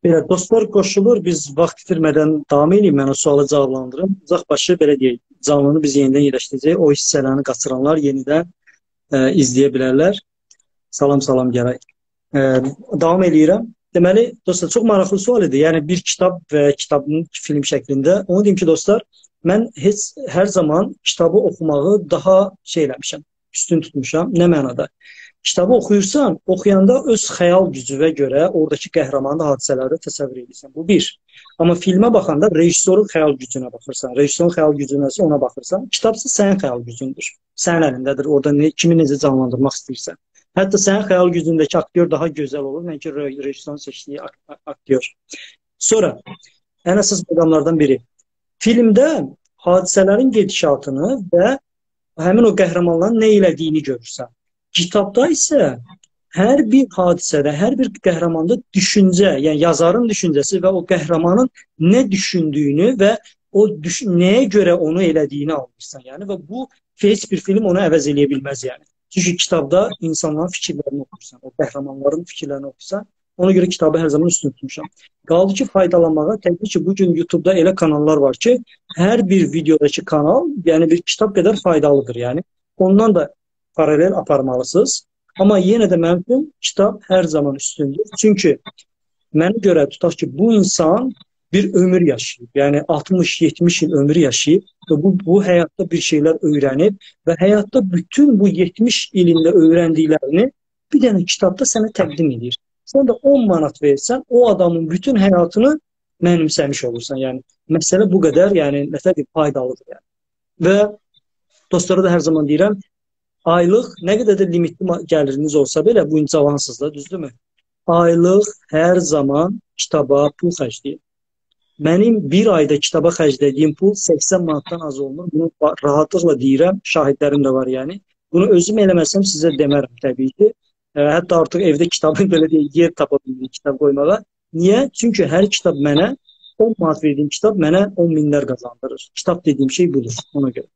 Belə dostlar qoşulur, biz vaxt itirmədən davam edeyim, mən o sualı cavablandırım. Uzaq başı belə deyək, canlını biz yenidən yerləşdirəcək. O hissələrini qaçıranlar yenidən izləyə bilərlər. Salam salam gərək. E, Davam edirəm. Deməli, dostlar, çox maraqlı sual idi. Yəni bir kitab və kitabın film şəklində. Onu deyim ki, dostlar, mən hər zaman kitabı oxumağı daha şey eləmişəm, üstün tutmuşam. Nə mənada? Kitabı oxuyursan, oxuyanda öz xəyal gücünə görə oradakı qəhrəmanlı hadisələri təsəvvür edirsən. Bu bir. Amma filmə baxanda rejissorun xəyal gücünə baxırsan. Rejissorun xəyal gücünəsə ona baxırsan. Kitabsa sənin xəyal gücündür. Sənin əlindədir. Orada kimi necə canlandırmaq istəyirsən. Hətta sənin xəyal gücündəki aktyor daha gözəl olur, nəinki rejissorun seçdiyi aktyor. Sonra, ən əsas məqamlardan biri. Filmdə hadisələrin gedişatını və həmin o qəhrəmanların nə elədiyini görürsən. Kitabda isə hər bir hadisədə, hər bir qəhrəmanda düşüncə, yəni yazarın düşüncəsi və o qəhrəmanın nə düşündüyünü və o nəyə görə onu elədiyini almışsan. Yəni və bu heç bir film onu əvəz eləyə bilməz yəni. Çünki kitabda insanların fikirlərini oxursan, o qəhrəmanların fikirlərini oxursan, ona görə kitabı hər zaman üstün tutmuşam. Qaldı ki, faydalanmağa, təbii ki, bugün YouTube-da elə kanallar var ki, hər bir videodakı kanal, yəni bir kitab qədər faydalıdır yəni. Ondan da paralel aparmalısınız. Amma yenə də mənim üçün kitab hər zaman üstündür. Çünki mənə görə tutaq ki, bu insan bir ömür yaşayıb. Yəni 60-70 il ömür yaşayıb və bu həyatda bir şeylər öyrənib və həyatda bütün bu 70 ilində öyrəndiklərini bir dənə kitabda sənə təqdim edir. Sən də 10 manat versən, o adamın bütün həyatını mənimsəmiş olursan. Yəni məsələ bu qədər, yəni nəsə faydalıdır yəni. Və dostlara da hər zaman deyirəm, aylıq nə qədər də limitli gəliriniz olsa belə, bu cavansız da, düzdürmü? Aylıq hər zaman kitaba pul xərcləyir. Mənim bir ayda kitaba xərclədiyim pul 80 manatdan az olmur. Bunu rahatlıqla deyirəm, şahidlərim də var yəni. Bunu özüm eləməsəm sizə demərəm təbii ki. Hətta artıq evdə kitabın belə deyək, yer tapa bildiğim kitab qoymağa. Niyə? Çünki hər kitab mənə, 10 manat verdiyim kitab mənə 10 minlər qazandırır. Kitab dediyim şey budur, ona görə.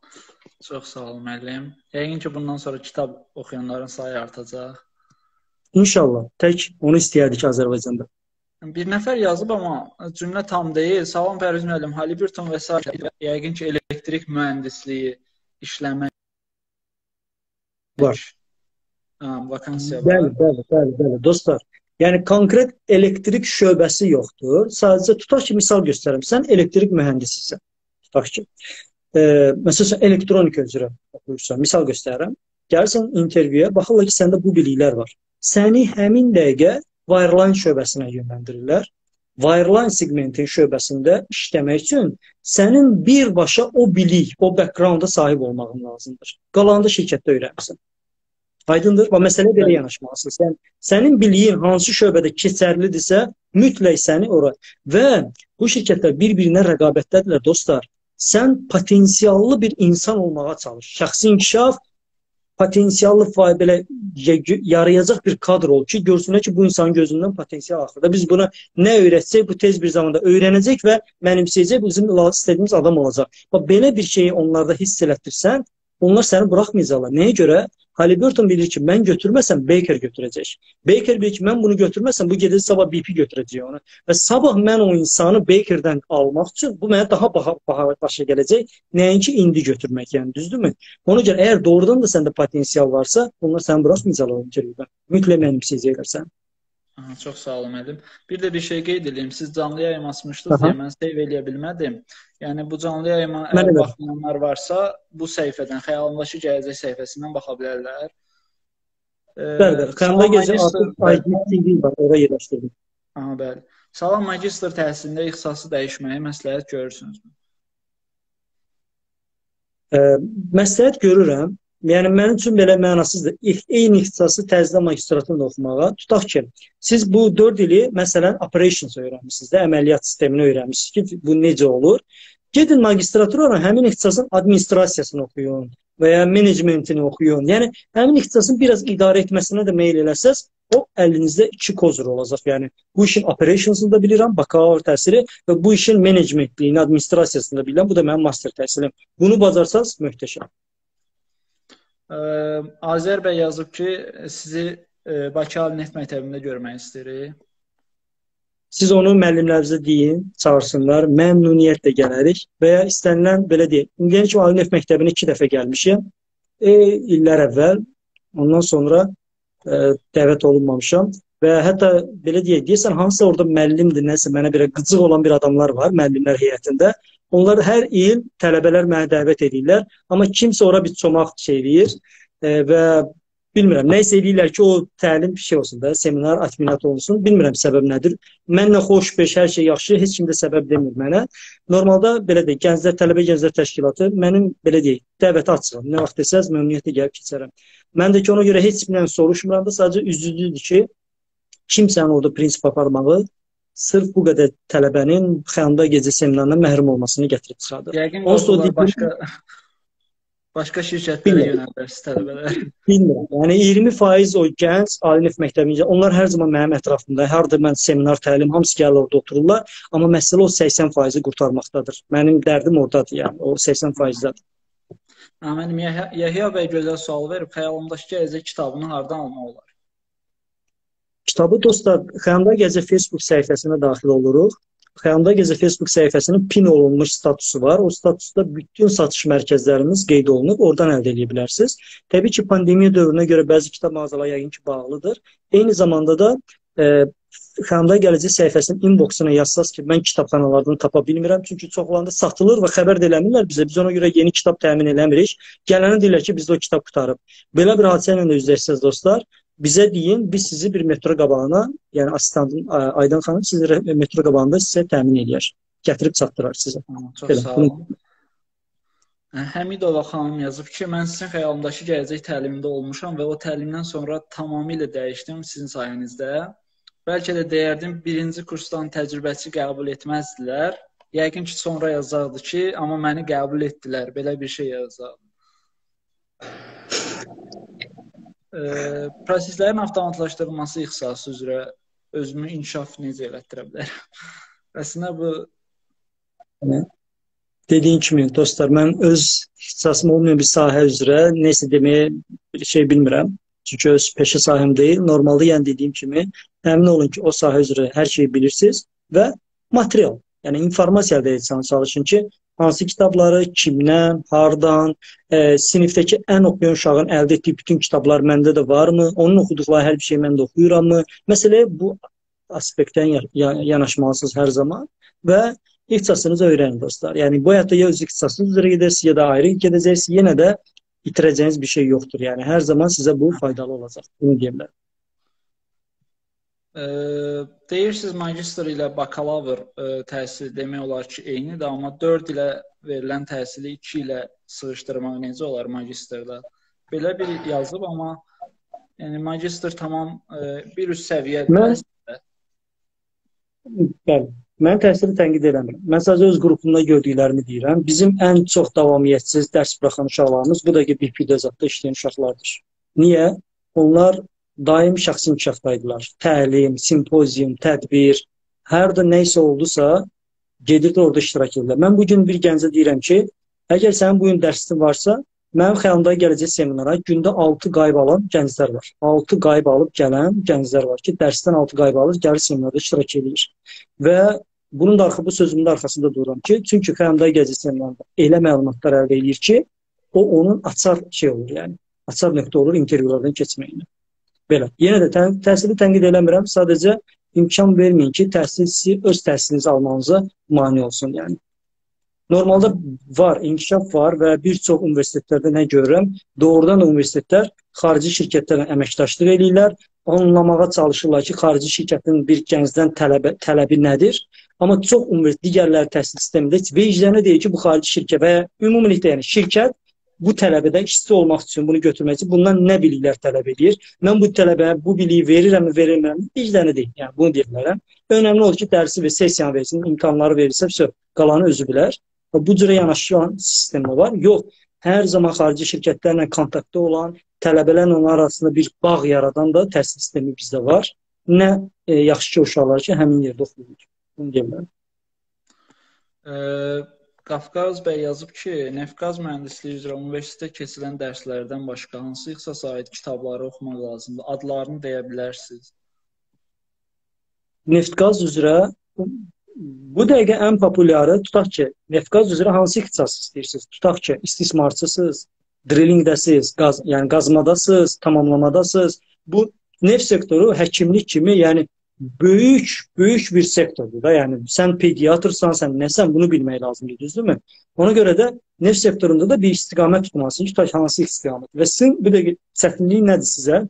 Çox sağ ol müəllim. Yəqin ki, bundan sonra kitab oxuyanların sayı artacaq. İnşallah. Tək onu istəyərdik Azərbaycanda. Bir nəfər yazıb, amma cümlə tam deyil. Salam Pərviz müəllim, Halliburton və s. Yəqin ki, elektrik mühəndisliyi işləmək var. Vakansiya var. Bəli. Dostlar, yəni konkret elektrik şöbəsi yoxdur. Sadəcə tutaq ki, misal göstərim. Sən elektrik mühəndisisən. Tutaq ki, məsələn, elektronika üzrə oxuyursan, misal göstərirəm. Gəlsən intervyuya, baxırlar ki, səndə bu biliklər var. Səni həmin dəqiqə wireline şöbəsinə yönləndirirlər. Wireline segmentin şöbəsində işləmək üçün sənin birbaşa o bilik, o backgrounda sahib olmağın lazımdır. Qalanında şirkətdə öyrənirsən. Aydındır? Və məsələ belə yanaşmalısın. Sənin biliyin hansı şöbədə keçərlidirsə, mütləq səni ora. Və bu şirkətlər bir-birinə rəqabətdədirlər, dostlar. Sən potensiallı bir insan olmağa çalış. Şəxsi inkişaf, potensiallı belə yarayacaq bir kadr ol ki, görsünlər ki, bu insanın gözündən potensial axırda. Biz buna nə öyrətsək, bu tez bir zamanda öyrənəcək və mənimsəyəcək, bizim istədiyimiz adam olacaq. Belə bir şeyi onlarda hiss elətdirsən, onlar səni buraxmayacaqlar. Nəyə görə? Halliburton bilir ki, mən götürməsəm Baker götürəcək. Baker bilir ki, mən bunu götürməsəm bu gedəcək sabah BP götürəcək onu. Və sabah mən o insanı Baker'dən almaq üçün bu mənə daha başa gələcək. Nəinki indi götürmək, yəni düzdürmü? Ona görə əgər doğrudan da səndə potensial varsa, onlar səni buraxmayacaqlar o intervyudan. Mütləq mənimsəyəcəklər səni. Çox sağ olun müəllim. Bir də bir şey qeyd edeyim. Siz canlı yayım açmışdınız deyə mən save eləyə bilmədim. Yəni bu canlı yayıma əgər baxmayanlar varsa, bu səhifədən, xəyalımdakı gələcək səhifəsindən baxa bilərlər. Bəli. Xəyalımda gələcək artıq IGTV var, oraya yerləşdirdim. Aha, bəli. Salam, magistr təhsilində ixtisası dəyişməyi məsləhət görürsünüzmü? Məsləhət görürəm. Yəni, mənim üçün belə mənasızdır. Eyni ixtisası təzədən magistratını oxumağa. Tutaq ki, siz bu 4 ili, məsələn, operations öyrənmişsiniz də, əməliyyat sistemini öyrənmişsiniz ki, bu necə olur. Gedin magistratura, həmin ixtisasın administrasiyasını oxuyun və ya menecmentini oxuyun. Yəni, həmin ixtisasın biraz idarə etməsinə də meyl eləsəz, o əlinizdə 2 kozur olacaq. Yəni, bu işin operationsını da bilirəm, bakalavr təhsili və bu işin menecmentliyini, administrasiyasını da bilirəm. Bu da mənim master təhsilim. Bunu bacarsanız, möhtəşəm. Azər bəy yazıb ki, sizi Bakı Ali Neft Məktəbində görmək istəyirik. Siz onu müəllimlərinizə deyin, çağırsınlar, məmnuniyyətlə gələrik və ya istənilən belə deyək. İndiyə kimi Ali Neft Məktəbinə 2 dəfə gəlmişəm. İllər əvvəl, ondan sonra dəvət olunmamışam və hətta belə deyəsən hansısa orada müəllimdir, nəsə mənə belə qıcıq olan bir adamlar var müəllimlər heyətində. Onlar hər il tələbələr mənə dəvət edirlər, amma kimsə ora bir çomaq eləyir və bilmirəm, nəyisə eləyirlər ki, o təlim şey olsun da, seminar, atminat olsun. Bilmirəm səbəb nədir. Mənlə xoş-beş, hər şey yaxşı, heç kim də səbəb demir mənə. Normalda belə deyək, gənclər, tələbə gənclər təşkilatı mənim belə deyək, dəvəti açıram. Nə vaxt desəz, məmnuniyyətlə gəlib keçərəm. Mən də ki, ona görə heç kimdən soruşmuram da, sadəcə üzücüdür ki, kimsənin orada prinsip aparmağı sırf bu qədər tələbənin Xəyanda gecə seminarından məhrum olmasını gətirib çıxardır. Yəqin onlar başqa şirkətlərə yönəldirsiz tələbələr. Bilmirəm. Yəni 20% o gənc Ali Neft Məktəbincə, onlar hər zaman mənim ətrafımda, harda mən seminar, təlim, hamısı gəlir orada otururlar, amma məsələ o 80%-i qurtarmaqdadır. Mənim dərdim oradadır, yəni o 80%-dədir. Mənim Yəhya bəy gözəl sual verib, Xəyalımdakı Gəzə kitabını hardan almaq olar? Kitabı dostlar, Xəyanda Gəzə Facebook səhifəsinə daxil oluruq. Xəyanda Gəzə Facebook səhifəsinin pin olunmuş statusu var. O statusda bütün satış mərkəzlərimiz qeyd olunub, oradan əldə edə bilərsiniz. Təbii ki, pandemiya dövrünə görə bəzi kitab mağazaları yəqin ki, bağlıdır. Eyni zamanda da Xəyanda Gəzə səhifəsinin inboxuna yazsaz ki, mən kitabxanalardan tapa bilmirəm. Çünki çoxlarında satılır və xəbər də eləmirlər bizə. Biz ona görə yeni kitab təmin eləmirik. Gələni deyirlər ki, bizdə o kitab qutarıb. Belə bir hadisə ilə də üzləşsəz dostlar, bizə deyin, biz sizi bir metro qabağına, yəni asistanın Aydan xanım sizi metro qabağında sizə təmin edər. Gətirib çatdırar sizə. Çox sağ olun. Həmidova xanım yazıb ki, mən sizin Xəyalımdakı Gələcək təlimində olmuşam və o təlimdən sonra tamamilə dəyişdim sizin sayənizdə. Bəlkə də deyərdim, birinci kursdan təcrübəçi qəbul etməzdilər. Yəqin ki, sonra yazardı ki, amma məni qəbul etdilər. Belə bir şey yazardı. Proseslərin avtomatlaşdırılması ixtisası üzrə özümü inkişaf necə elətdirə bilərəm? Əslində bu... Dediyin kimi, dostlar, mən öz ixtisasım olmayan bir sahə üzrə nəsə deməyə bir şey bilmirəm. Çünki öz peşə sahəm deyil. Normalda yəni dediyim kimi, əmin olun ki, o sahə üzrə hər şeyi bilirsiniz və material, yəni informasiya əldə etsən çalışın ki, hansı kitabları, kimdən, hardan, sinifdəki ən oxuyan uşağın əldə etdiyi bütün kitablar məndə də varmı, onun oxuduqları hər bir şey mən də oxuyuramı? Məsələyə bu aspektdən yanaşmalısınız hər zaman və ixtisasınızı öyrənin dostlar. Yəni bu həyatda ya öz ixtisasınız üzrə gedərsiniz, ya da ayrı gedəcəksiniz, yenə də itirəcəyiniz bir şey yoxdur. Yəni hər zaman sizə bu faydalı olacaq. Bunu deyə bilərəm. Deyirsiniz, magistr ilə bakalavr təhsili demək olar ki, eynidir, amma 4 ilə verilən təhsili 2 ilə sığışdırmaq necə olar magistrda? Belə bir yazıb, amma yəni magistr tamam bir üst səviyyədir. Bəli. Mən təhsili tənqid eləmirəm. Mən sadəcə öz qrupumda gördüklərimi deyirəm. Bizim ən çox davamiyyətsiz dərs buraxan uşaqlarımız bu da ki, BPD zətdə işləyən uşaqlardır. Niyə? Onlar daim şəxsi inkişafdaydılar. Təlim, simpozium, tədbir, hər də nə isə oldusa, gedirdi orada iştirak edirlər. Mən bugün bir gəncə deyirəm ki, əgər sənin bugün dərsin varsa, mənim Xəyalımda gələcək seminara gündə 6 qayb alan gənclər var. 6 qayb alıb gələn gənclər var ki, dərsdən 6 qayb alır, gəlir seminarda iştirak edir. Və bunun da bu sözümün də arxasında dururam ki, çünki Xəyalımda gələcək seminarda elə məlumatlar əldə edir ki, o onun açar şey olur, yəni. Açar nöqtə olur intervyulardan keçməyinə. Belə. Yenə də təhsili tənqid eləmirəm, sadəcə imkan verməyin ki, təhsil öz təhsilinizi almanıza mane olsun, yəni. Normalda var, inkişaf var və bir çox universitetlərdə nə görürəm, doğrudan universitetlər xarici şirkətlərlə əməkdaşlıq edirlər, anlamağa çalışırlar ki, xarici şirkətin bir gəncdən tələbi nədir? Amma çox digərləri təhsil sistemində vecdənə deyir ki, bu xarici şirkət və ümumilikdə yəni şirkət bu tələbədən işçi olmaq üçün, bunu götürmək üçün bundan nə biliklər tələb edir? Mən bu tələbəyə bu biliyi verirəm, verirəm, vecdənə deyil. Yəni bunu deyə bilərəm. Önəmli olur ki, dərsi və sessiyanı versin, imtahanları verirsə, qalanı özü bilər. Bu cürə yanaşan sistemi var. Yox, hər zaman xarici şirkətlərlə kontaktda olan, tələbələrlə onun arasında bir bağ yaradan da təhsil sistemi bizdə var. Nə yaxşı ki, uşaqlar ki, həmin yerdə oxuyur. Bunu deyə bilərəm. Qafqaz bəy yazıb ki, neft-qaz mühəndisliyi üzrə universitetdə keçilən dərslərdən başqa hansı ixtisasa aid kitabları oxumaq lazımdır? Adlarını deyə bilərsiniz. Neft-qaz üzrə bu dəqiqə ən populyarı, tutaq ki, neft-qaz üzrə hansı ixtisas istəyirsiniz? Tutaq ki, istismarçısınız, drillingdəsiz, yəni qazmadasınız, tamamlamadasınız. Bu neft sektoru həkimlik kimi, yəni böyük bir sektordur da. Yəni sən pediatrsan, sən nəsən, bunu bilmək lazımdır, düzdürmü? Ona görə də neft sektorunda da bir istiqamət tutmalısınız. Tutaq hansı istiqamət? Və sizin bu dəqiqə çətinliyi nədir sizə?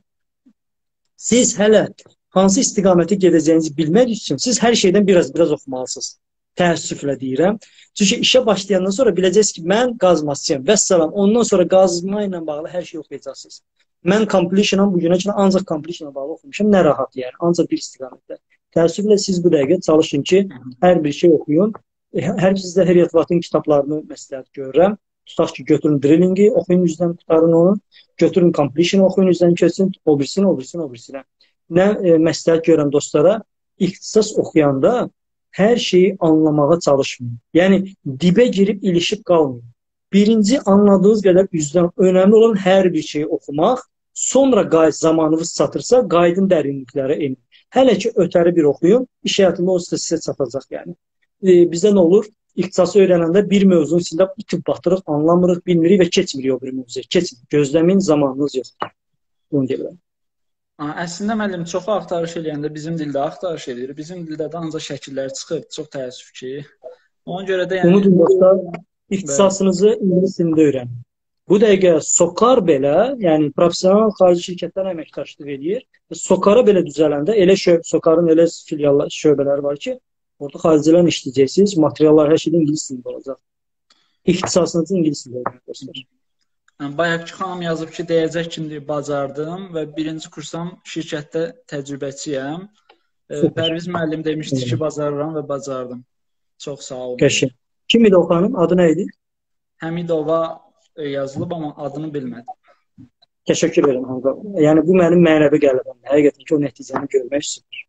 Siz hələ hansı istiqamətə gedəcəyinizi bilmək üçün siz hər şeydən biraz oxumalısınız. Təəssüflə deyirəm. Çünki işə başlayandan sonra biləcəksiniz ki, mən qazmasçıyam. Vəssalam. Ondan sonra qazma ilə bağlı hər şeyi oxuyacaqsınız. Mən completion-am bu günə kimi ancaq completion-a bağlı oxumuşam. Nə rahat yəni. Ancaq bir istiqamətdə. Təəssüflə siz bu dəqiqə çalışın ki, hər bir şey oxuyun. Hər sizdə Heriot Watt-ın kitablarını məsləhət görürəm. Tutaq ki, götürün drillingi, oxuyun üzdən qutarın onu. Götürün completion-ı oxuyun üzdən keçsin. O birisinə. Nə məsləhət görürəm dostlara, ixtisas oxuyanda hər şeyi anlamağa çalışmayın. Yəni, dibə girib ilişib qalmayın. Birinci anladığınız qədər üzdən önəmli olan hər bir şeyi oxumaq, sonra zamanınız çatırsa, qaydın dərinliklərə enin. Hələ ki, ötəri bir oxuyun, iş həyatında o sizə çatacaq yəni. Bizdə nə olur? İxtisası öyrənəndə bir mövzunun içində itib batırıq, anlamırıq, bilmirik və keçmirik o bir mövzuya. Keçmirik, gözləməyin, zamanınız yoxdur. Bunu deyirəm. Əslində müəllim çoxu axtarış eləyəndə bizim dildə axtarış edir. Bizim dildə də ancaq şəkillər çıxır. Çox təəssüf ki. Ona görə də yəni unutmayın, ixtisasınızı ingilis dilində öyrənin. Bu dəqiqə SOCAR belə, yəni professional xarici şirkətlər əməkdaşlıq edir. SOCAR-a belə düzələndə elə SOCAR-ın elə filiallar, şöbələri var ki, orada xaricilərlə işləyəcəksiniz, materiallar hər şeydə ingilis dilində olacaq. İxtisasınızı ingilis dilində öyrənin. Bayaqçı xanım yazıb ki, deyəcək kimi bacardım və birinci kursam şirkətdə təcrübəçiyəm. Pərviz müəllim demişdi ki, bacarıram və bacardım. Çox sağ olun. Qəşəng. Kim idi o xanım? Adı nə idi? Həmidova yazılıb, amma adını bilmədim. Təşəkkür edirəm. Yəni, bu mənim mənəvi qələbəmdir. Həqiqətən ki, o nəticəni görmək istəyir.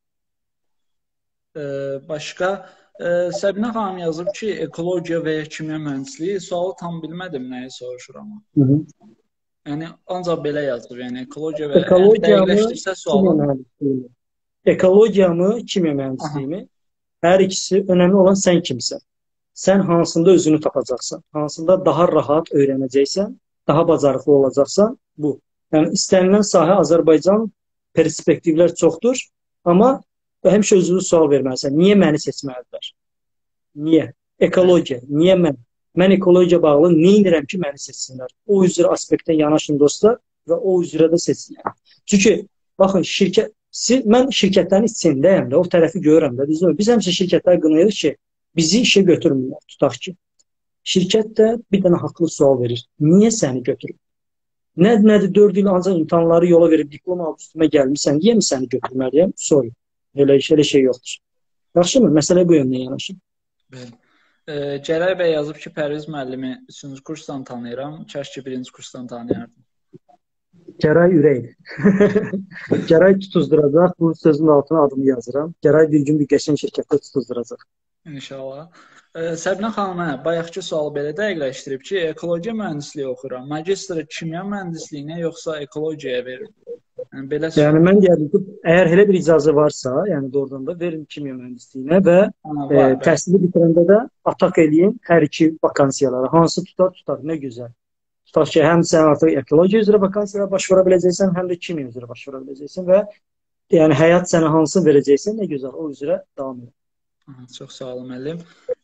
Başqa Səbinə xanım yazıb ki, ekologiya və ya kimya mühəndisliyi, sualı tam bilmədim nəyi soruşur amma. Yəni, ancaq belə yazıb, yəni ekologiya və dəqiqləşdirsə sualı. Ekologiyamı, kimya mühəndisliyimi, hər ikisi önəmli olan sən kimsən. Sən hansında özünü tapacaqsan, hansında daha rahat öyrənəcəksən, daha bacarıqlı olacaqsan, bu. Yəni, istənilən sahə Azərbaycan perspektivlər çoxdur, amma həmişə özünü sual verməlisən. Niyə məni seçməlidirlər? Niyə? Ekologiya. Niyə mən? Mən ekologiya bağlı nə edirəm ki, məni seçsinlər? O üzrə aspektdən yanaşın dostlar və o üzrə də seçsinlər. Çünki, baxın, mən şirkətlərin içindəyəm də, o tərəfi görürəm də. Biz həmişə şirkətlər qınayırıq ki, bizi işə götürmürlər. Tutaq ki, şirkət də bir dənə haqlı sual verir. Niyə səni götürür? Nədir 4 il ancaq imtahanları yola verib diploma alıb üstümə gəlmişsən, niyə mi səni götürməliyəm? Sorry. Elə şey yoxdur. Yaxşımı? Məsələ bu yöndən yanaşın. Cəlal bəy yazıb ki, Pərviz müəllimi 3-cü kursdan tanıyıram. Kaş ki, 1-ci kursdan tanıyardım. Gəray ürəkdir. Gəray tutuzduracaq. Bu sözün altına adımı yazıram. Gəray bir gün bir qəşəng şirkətdə tutuzduracaq. İnşallah. Səbinə xanımə bayaqki sualı belə dəqiqləşdirib ki, ekologiya mühəndisliyi oxuram. Magistr kimya mühəndisliyinə yoxsa ekologiyaya verir? Yəni mən deyərdim ki, əgər elə bir icazə varsa, yəni doğrudan da verin kimya mühəndisliyinə və təhsili bitirəndə də atak eləyin hər iki vakansiyalara. Hansı tutar, nə gözəl. Tutaq ki, həm sən artıq ekologiya üzrə vakansiyalara başvura biləcəksən, həm də kimya üzrə başvura biləcəksən və yəni həyat sənə hansını verəcəksən, nə gözəl, o üzrə davam edin. Çox sağ olun müəllim.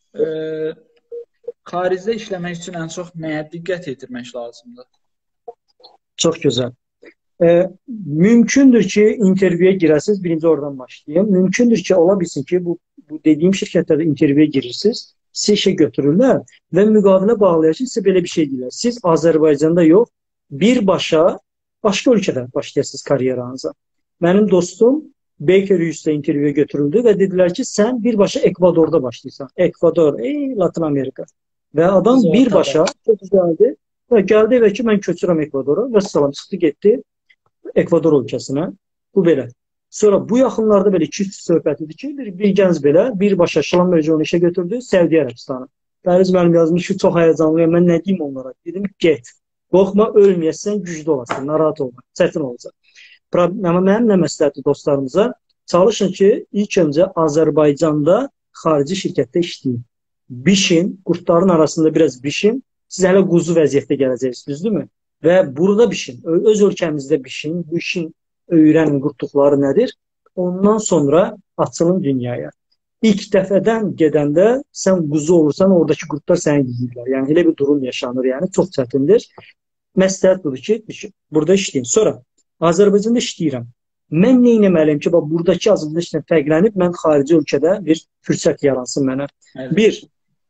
Xaricdə işləmək üçün ən çox nəyə diqqət yetirmək lazımdır? Çox gözəl. Mümkündür ki, intervyuya girəsiniz, birinci oradan başlayayım. Mümkündür ki, ola bilsin ki, bu dediyim şirkətlərdə intervyuya girirsiniz, sizi işə götürürlər və müqavilə bağlayır ki, sizə belə bir şey deyirlər. Siz Azərbaycanda yox, birbaşa başqa ölkədə başlayasınız karyeranıza. Mənim dostum Baker Hughes'da intervyuya götürüldü və dedilər ki, sən birbaşa Ekvadorda başlayırsan. Ekvador, Latin Amerika. Və adam birbaşa çox gəldi və gəldi və ki, mən köçürəm Ekvadora və salam çıxdı, getdi Ekvador ölkəsinə. Bu belə. Sonra bu yaxınlarda belə 2-3 söhbət idi ki, bir gənc belə birbaşa Şalam Mövcunu işə götürdü Səudiyyə Ərəbistanı. Pərviz müəllim yazmış ki, çox həyəcanlıyam, mən nə deyim onlara? Dedim, get. Qorxma, ölməyəsən, güclü olasın, narahat olma, çətin olacaq. Amma mənim nə məsləhəti dostlarımıza? çalışın ki ilk öncə Azərbaycanda xarici şirkətdə işləyin. Bişin, qurtların arasında biraz bişin. Siz hələ quzu vəziyyətdə gələcəksiniz, düzdürmü? Və burada bişin, öz ölkəmizdə bişin, bu işin öyrənin, qurtluqları nədir? Ondan sonra açılın dünyaya. İlk dəfədən gedəndə sən quzu olursan, oradakı qurtlar səni yeyirlər. Yəni elə bir durum yaşanır, yəni çox çətindir. Məsləhət budur ki, burada işləyin. Sonra Azərbaycanda işləyirəm. Mən nə etməliyim ki, buradakı Azərbaycan işlə fərqlənib mən xarici ölkədə bir fürsət yaransın mənə. Evet. Bir,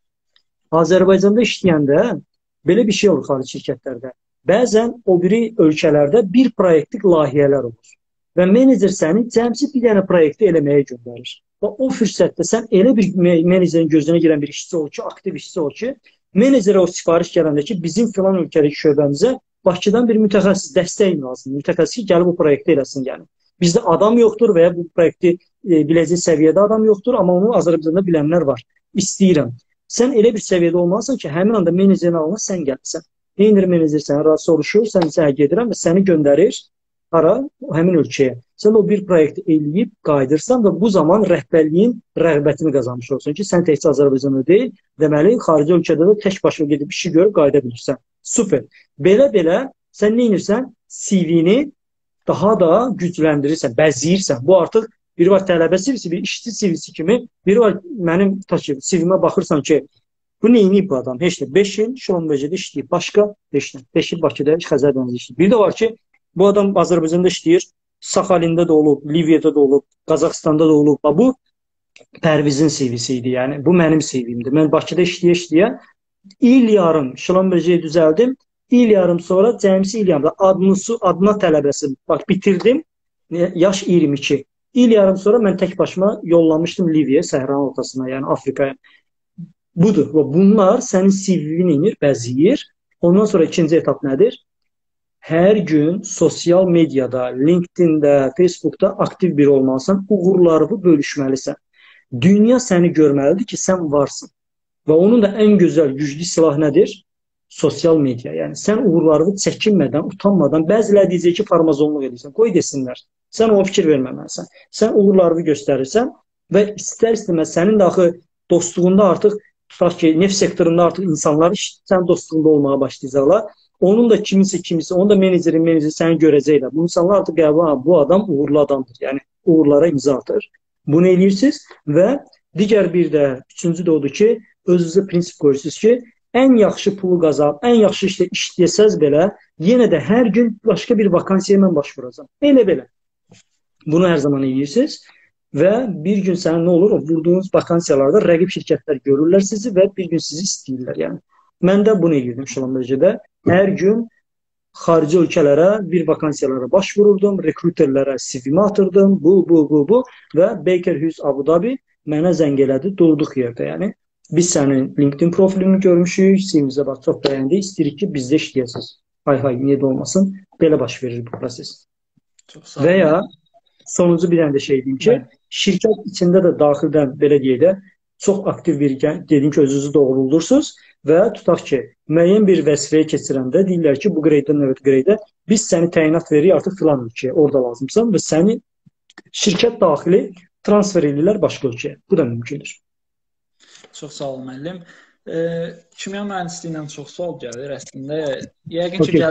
Azərbaycanda işləyəndə belə bir şey olur xarici şirkətlərdə. Bəzən o biri ölkələrdə bir proyektlik layihələr olur. Və menecer səni cəmsi bir dənə proyekti eləməyə göndərir. Və o fürsətdə sən elə bir menecerin gözünə girən bir işçi ol ki, aktiv işçi ol ki, menecerə o sifariş gələndə ki, bizim filan ölkədəki şöbəmizə Bakıdan bir mütəxəssis dəstək lazım. Mütəxəssis ki, gəlib bu proyekti eləsin yəni. Bizdə adam yoxdur və ya bu proyekti biləcək səviyyədə adam yoxdur, amma onu Azərbaycanda bilənlər var. İstəyirəm. Sən elə bir səviyyədə olmalısan ki, həmin anda menecerin alına sən gəlsən. Neynir menecer səni rahat soruşur, sən sənə gedirəm və səni göndərir hara? Həmin ölkəyə. Sən o bir proyekti eləyib qayıdırsan və bu zaman rəhbərliyin rəğbətini qazanmış olsun ki, sən təkcə Azərbaycanda deyil, deməli, xarici ölkədə də tək başına gedib işi görüb qayıda bilirsən. Super. Belə-belə sən nə edirsən? CV-ni daha da gücləndirirsən, bəzəyirsən. Bu artıq biri var tələbə CV-si, bir işçi CV-si kimi, biri var mənim CV-mə baxırsan ki, bu neyini bu adam? Heç nə. 5 il Şolombeçdə işləyib, başqa 5 il. 5 il Bakıda Xəzər dənizində işləyib. Bir də var ki, bu adam Azərbaycanda işləyir, Saxalində də olub, Liviyada da olub, Qazaxstanda da olub. Bu Pərvizin CV-si idi, yəni bu mənim CV-imdir. Mən Bakıda işləyə-işləyə il yarım Şolombeçdə düzəldim. İl yarım sonra cəmsi il yarımda adına tələbəsi bax bitirdim. Yaş 22. İl yarım sonra mən tək başıma yollamışdım Liviyaya, səhranın ortasına, yəni Afrikaya. Budur. Və bunlar sənin CV-ni bəzəyir. Ondan sonra ikinci etap nədir? Hər gün sosial mediada, LinkedIn-də, Facebook-da aktiv biri olmalısan, uğurlarını bölüşməlisən. Dünya səni görməlidir ki, sən varsın. Və onun da ən gözəl, güclü silah nədir? Sosial media. Yəni, sən uğurlarını çəkinmədən, utanmadan, bəziləri deyəcək ki, farmazonluq edirsən. Qoy desinlər. Sən o fikir verməməlisən. Sən uğurlarını göstərirsən və istər-istəməz sənin də axı dostluğunda artıq, tutaq ki, neft sektorunda artıq insanlar sənin dostluğunda olmağa başlayacaqlar. Onun da kimisi, onun da meneceri səni görəcəklər. Bu insanlar artıq qəbul, bu adam uğurlu adamdır. Yəni, uğurlara imza atır. Bunu eləyirsiniz və digər bir də, üçüncü də odur ki, özünüzə prinsip qoyursunuz ki, ən yaxşı pulu qazan, ən yaxşı işlə işləyəsəz belə, yenə də hər gün başqa bir vakansiyaya mən başvuracam. Elə-belə. Bunu hər zaman eləyirsiniz və bir gün sənin nə olur? O vurduğunuz vakansiyalarda rəqib şirkətlər görürlər sizi və bir gün sizi istəyirlər. Yəni, mən də bunu eləyirdim Şolombeçdə. Hər gün xarici ölkələrə bir vakansiyalara başvururdum, rekruterlərə CV-mi atırdım, bu və Baker Hughes Abu Dhabi mənə zəng elədi, durduq yerdə, yəni. Biz sənin LinkedIn profilini görmüşük, CV-mizə bax, çox bəyəndik, istəyirik ki, bizdə işləyəsiniz. Hay, niyə də olmasın, belə baş verir bu proses. Və ya, sonuncu bir dənə də şey deyim ki, şirkət içində də daxildən, belə deyək də, çox aktiv bir, dedim ki, özünüzü doğruldursunuz və tutaq ki, müəyyən bir vəzifəyə keçirəndə deyirlər ki, bu qreydən, evet qreydə, biz səni təyinat veririk artıq filan ölkəyə, orada lazımsan və səni şirkət daxili transfer edirlər başqa ölkəyə. Bu da mümkündür. Çox sağ olun, müəllim. Kimya mühəndisliyindən çox sual gəlir əslində. Yəqin ki,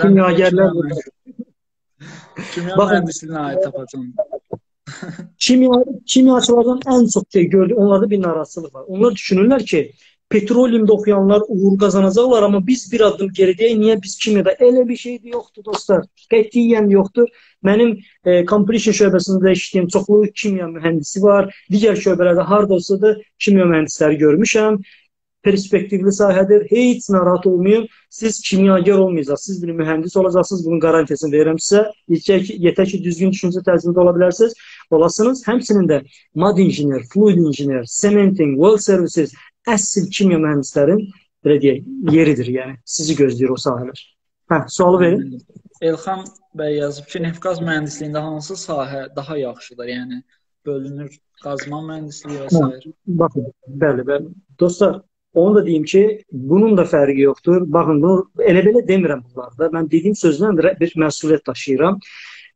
kimya mühəndisliyindən aid tapacağım. Kimyaçılardan ən çox şey gördük, onlarda bir narazılıq var. Onlar düşünürlər ki, petroliyumda oxuyanlar uğur qazanacaqlar, amma biz bir addım geridəyik. Niyə biz kimyada? Elə bir şey də yoxdur, dostlar. Qətiyyən yoxdur. Mənim Completion şöbəsində işləyən çoxlu kimya mühəndisi var. Digər şöbələrdə harda olsa da kimya mühəndisləri görmüşəm. Perspektivli sahədir. Heç narahat olmayın. Siz kimyager olmayacaqsınız. Siz bir mühəndis olacaqsınız. Bunun qarantiyasını verirəm sizə. Yetər ki, düzgün düşüncə tərzində ola bilərsiniz. Olasınız. Həmçinin də mad injiner, fluid injiner, cementing, well services, əsl kimya mühəndislərin yeridir. Yəni, sizi gözləyir o sahələr. Sualı verin. Elxan bəy yazıb ki, neft-qaz mühəndisliyində hansı sahə daha yaxşıdır? Yəni, bölünür qazma mühəndisliyi və s. Baxın, bəli. Dostlar, onu da deyim ki, bunun da fərqi yoxdur. Baxın, bunu elə-belə demirəm bunlarda. Mən dediyim sözdən bir məsuliyyət daşıyıram.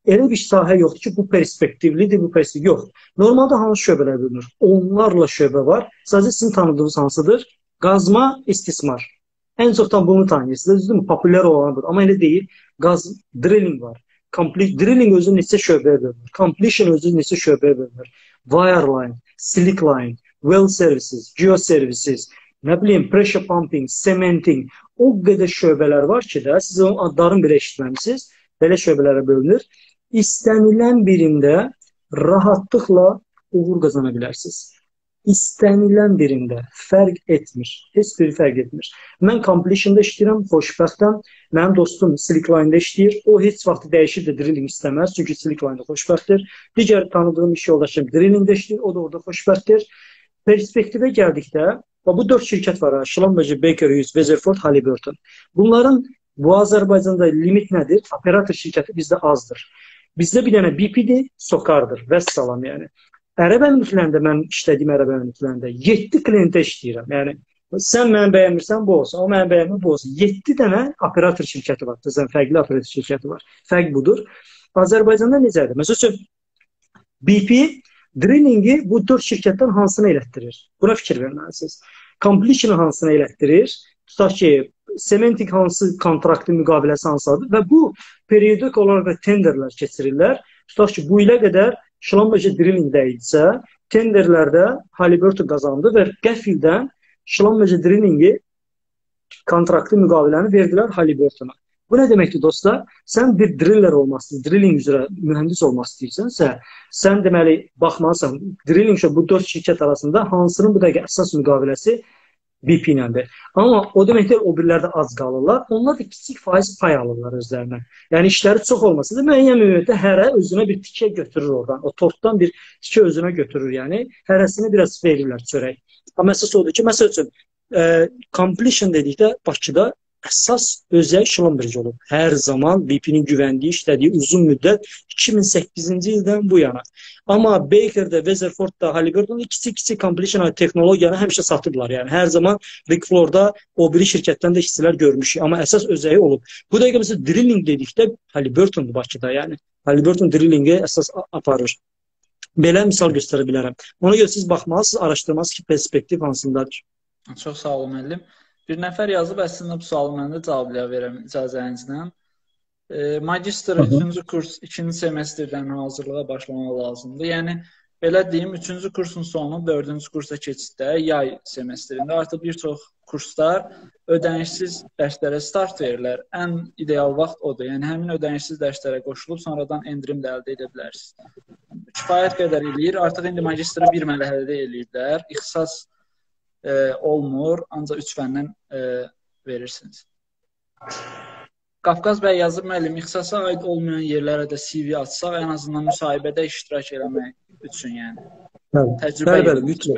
Elə bir sahə yoxdur ki, bu perspektivlidir, bu perspektiv yox. Normalda hansı şöbələr bölünür? Onlarla şöbə var. Sadəcə sizin tanıdığınız hansıdır? Qazma, istismar. Ən çoxdan bunu tanıyırsınız, düzdürmü? Populyar olan budur. Amma elə deyil. Drilling var. Drilling özü neçə şöbəyə bölünür. Completion özü neçə şöbəyə bölünür. Wireline, slick line, well services, geoservices, nə bilim, pressure pumping, cementing, o qədər şöbələr var ki də, siz onun adlarını belə eşitməmisiniz, belə şöbələrə bölünür. İstənilən birində rahatlıqla uğur qazana bilərsiniz. İstənilən birində fərq etmir. Heç bir fərq etmir. Mən completion'da işləyirəm, xoşbəxtəm. Mənim dostum slickline'da işləyir. O heç vaxt dəyişir də drilling istəməz. Çünki slickline'da xoşbəxtdir. Digər tanıdığım iş yoldaşım drillingdə işləyir. O da orada xoşbəxtdir. Perspektivə gəldikdə, bu 4 şirkət var. Schlumberger, Baker Hughes, Weatherford, Halliburton. Bunların bu Azərbaycanda limit nədir? Operator şirkəti bizdə azdır. Bizdə bir dənə BP-dir, SOCAR-dır. Vəssalam yəni. Ərəb əmirliklərində mən işlədiyim Ərəb əmirliklərində 7 klientə işləyirəm. Yəni sən məni bəyənmirsən bu olsun, o məni bəyənmir bu olsun. 7 dənə operator şirkəti var. Təzən fərqli operator şirkəti var. Fərq budur. Azərbaycanda necədir? Məsəl üçün BP drillingi bu 4 şirkətdən hansını elətdirir? Buna fikir verməlisiniz. Completion hansını elətdirir? Tutaq ki, cementing hansı kontraktın müqaviləsi hansıdır və bu periodik olaraq tenderlər keçirirlər. Tutaq ki, bu ilə qədər Schlumberger drillingdə idisə, tenderlərdə Halliburton qazandı və qəfildən Schlumberger drillingi kontraktı müqaviləni verdilər Halliburtona. Bu nə deməkdir dostlar? Sən bir driller olmasın, drilling üzrə mühəndis olmaq istəyirsənsə, sən deməli baxmalısan, drilling bu 4 şirkət arasında hansının bu dəqiqə əsas müqaviləsi BP iləndir. Amma o deməkdir, o birlər də az qalırlar. Onlar da kiçik faiz pay alırlar özlərinə. Yəni işləri çox olmasa da müəyyən müddətdə hərə özünə bir tikə götürür oradan. O tortdan bir tikə özünə götürür. Yəni hərəsini biraz verirlər çörək. Amma əsas odur ki, məsəl üçün completion dedikdə Bakıda əsas özəy Schlumberger olub. Hər zaman BP-nin güvəndiyi, işlədiyi uzun müddət 2008-ci ildən bu yana. Amma Baker'da, Weatherford'da, Halliburton'da kiçik completion texnologiyanı həmişə satıblar. Yəni hər zaman Rick Floor'da o biri şirkətdən də işçilər görmüşük. Amma əsas özəyi olub. Bu dəqiqə məsələn drilling dedikdə Halliburton'dur Bakıda. Yəni Halliburton drillingi əsas aparır. Belə misal göstərə bilərəm. Ona görə siz baxmalısınız, araşdırmalısınız ki, perspektiv hansındadır. Çox sağ olun müəllim. Bir nəfər yazıb, əslində bu sualı mən də cavablaya verəm icazənizlə. Magistr 3-cü kurs 2-ci semestrdən hazırlığa başlamaq lazımdır. Yəni, belə deyim, 3-cü kursun sonu 4-cü kursa keçiddə, yay semestrində artıq bir çox kurslar ödənişsiz dərslərə start verirlər. Ən ideal vaxt odur. Yəni, həmin ödənişsiz dərslərə qoşulub, sonradan endirim də əldə edə bilərsiniz. Kifayət qədər eləyir. Artıq indi magistri bir mərhələdə eləyirlər. İxtisas olmur, ancaq 3 fəndən verirsiniz. Qafqaz bəy yazıb, müəllim, ixtisasa aid olmayan yerlərə də CV açsaq, ən azından müsahibədə iştirak eləmək üçün, yəni. Bəli,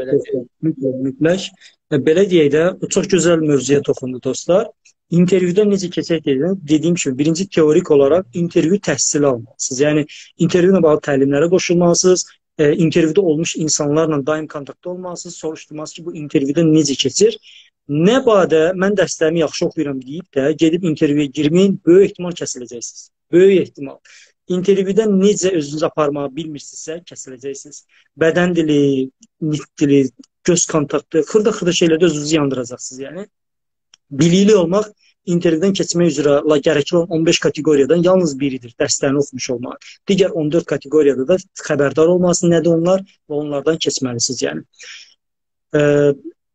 mütləq. Belə deyək də, çox gözəl mövzuya toxundu dostlar. İntervyuda necə keçək dediyim kimi, birinci teorik olaraq intervyu təhsili almalısınız. Yəni, intervyu ilə bağlı təlimlərə qoşulmalısınız. İntervyuda olmuş insanlarla daim kontaktda olmalısınız, soruşturmalısınız ki, bu intervyuda necə keçir. Nə badə mən dərslərimi yaxşı oxuyuram deyib də gedib intervyuya girməyin, böyük ehtimal kəsiləcəksiniz. Böyük ehtimal. İntervyuda necə özünüzü aparmağı bilmirsinizsə kəsiləcəksiniz. Bədən dili, nitq dili, göz kontaktı, xırda şeylərdə özünüzü yandıracaqsınız. Yəni, bilikli olmaq intervyudan keçmək üzrə gərəkli olan 15 kateqoriyadan yalnız biridir, dərslərini oxumuş olmaq. Digər 14 kateqoriyada da xəbərdar olmalısınız, nədir onlar və onlardan keçməlisiniz. Yəni.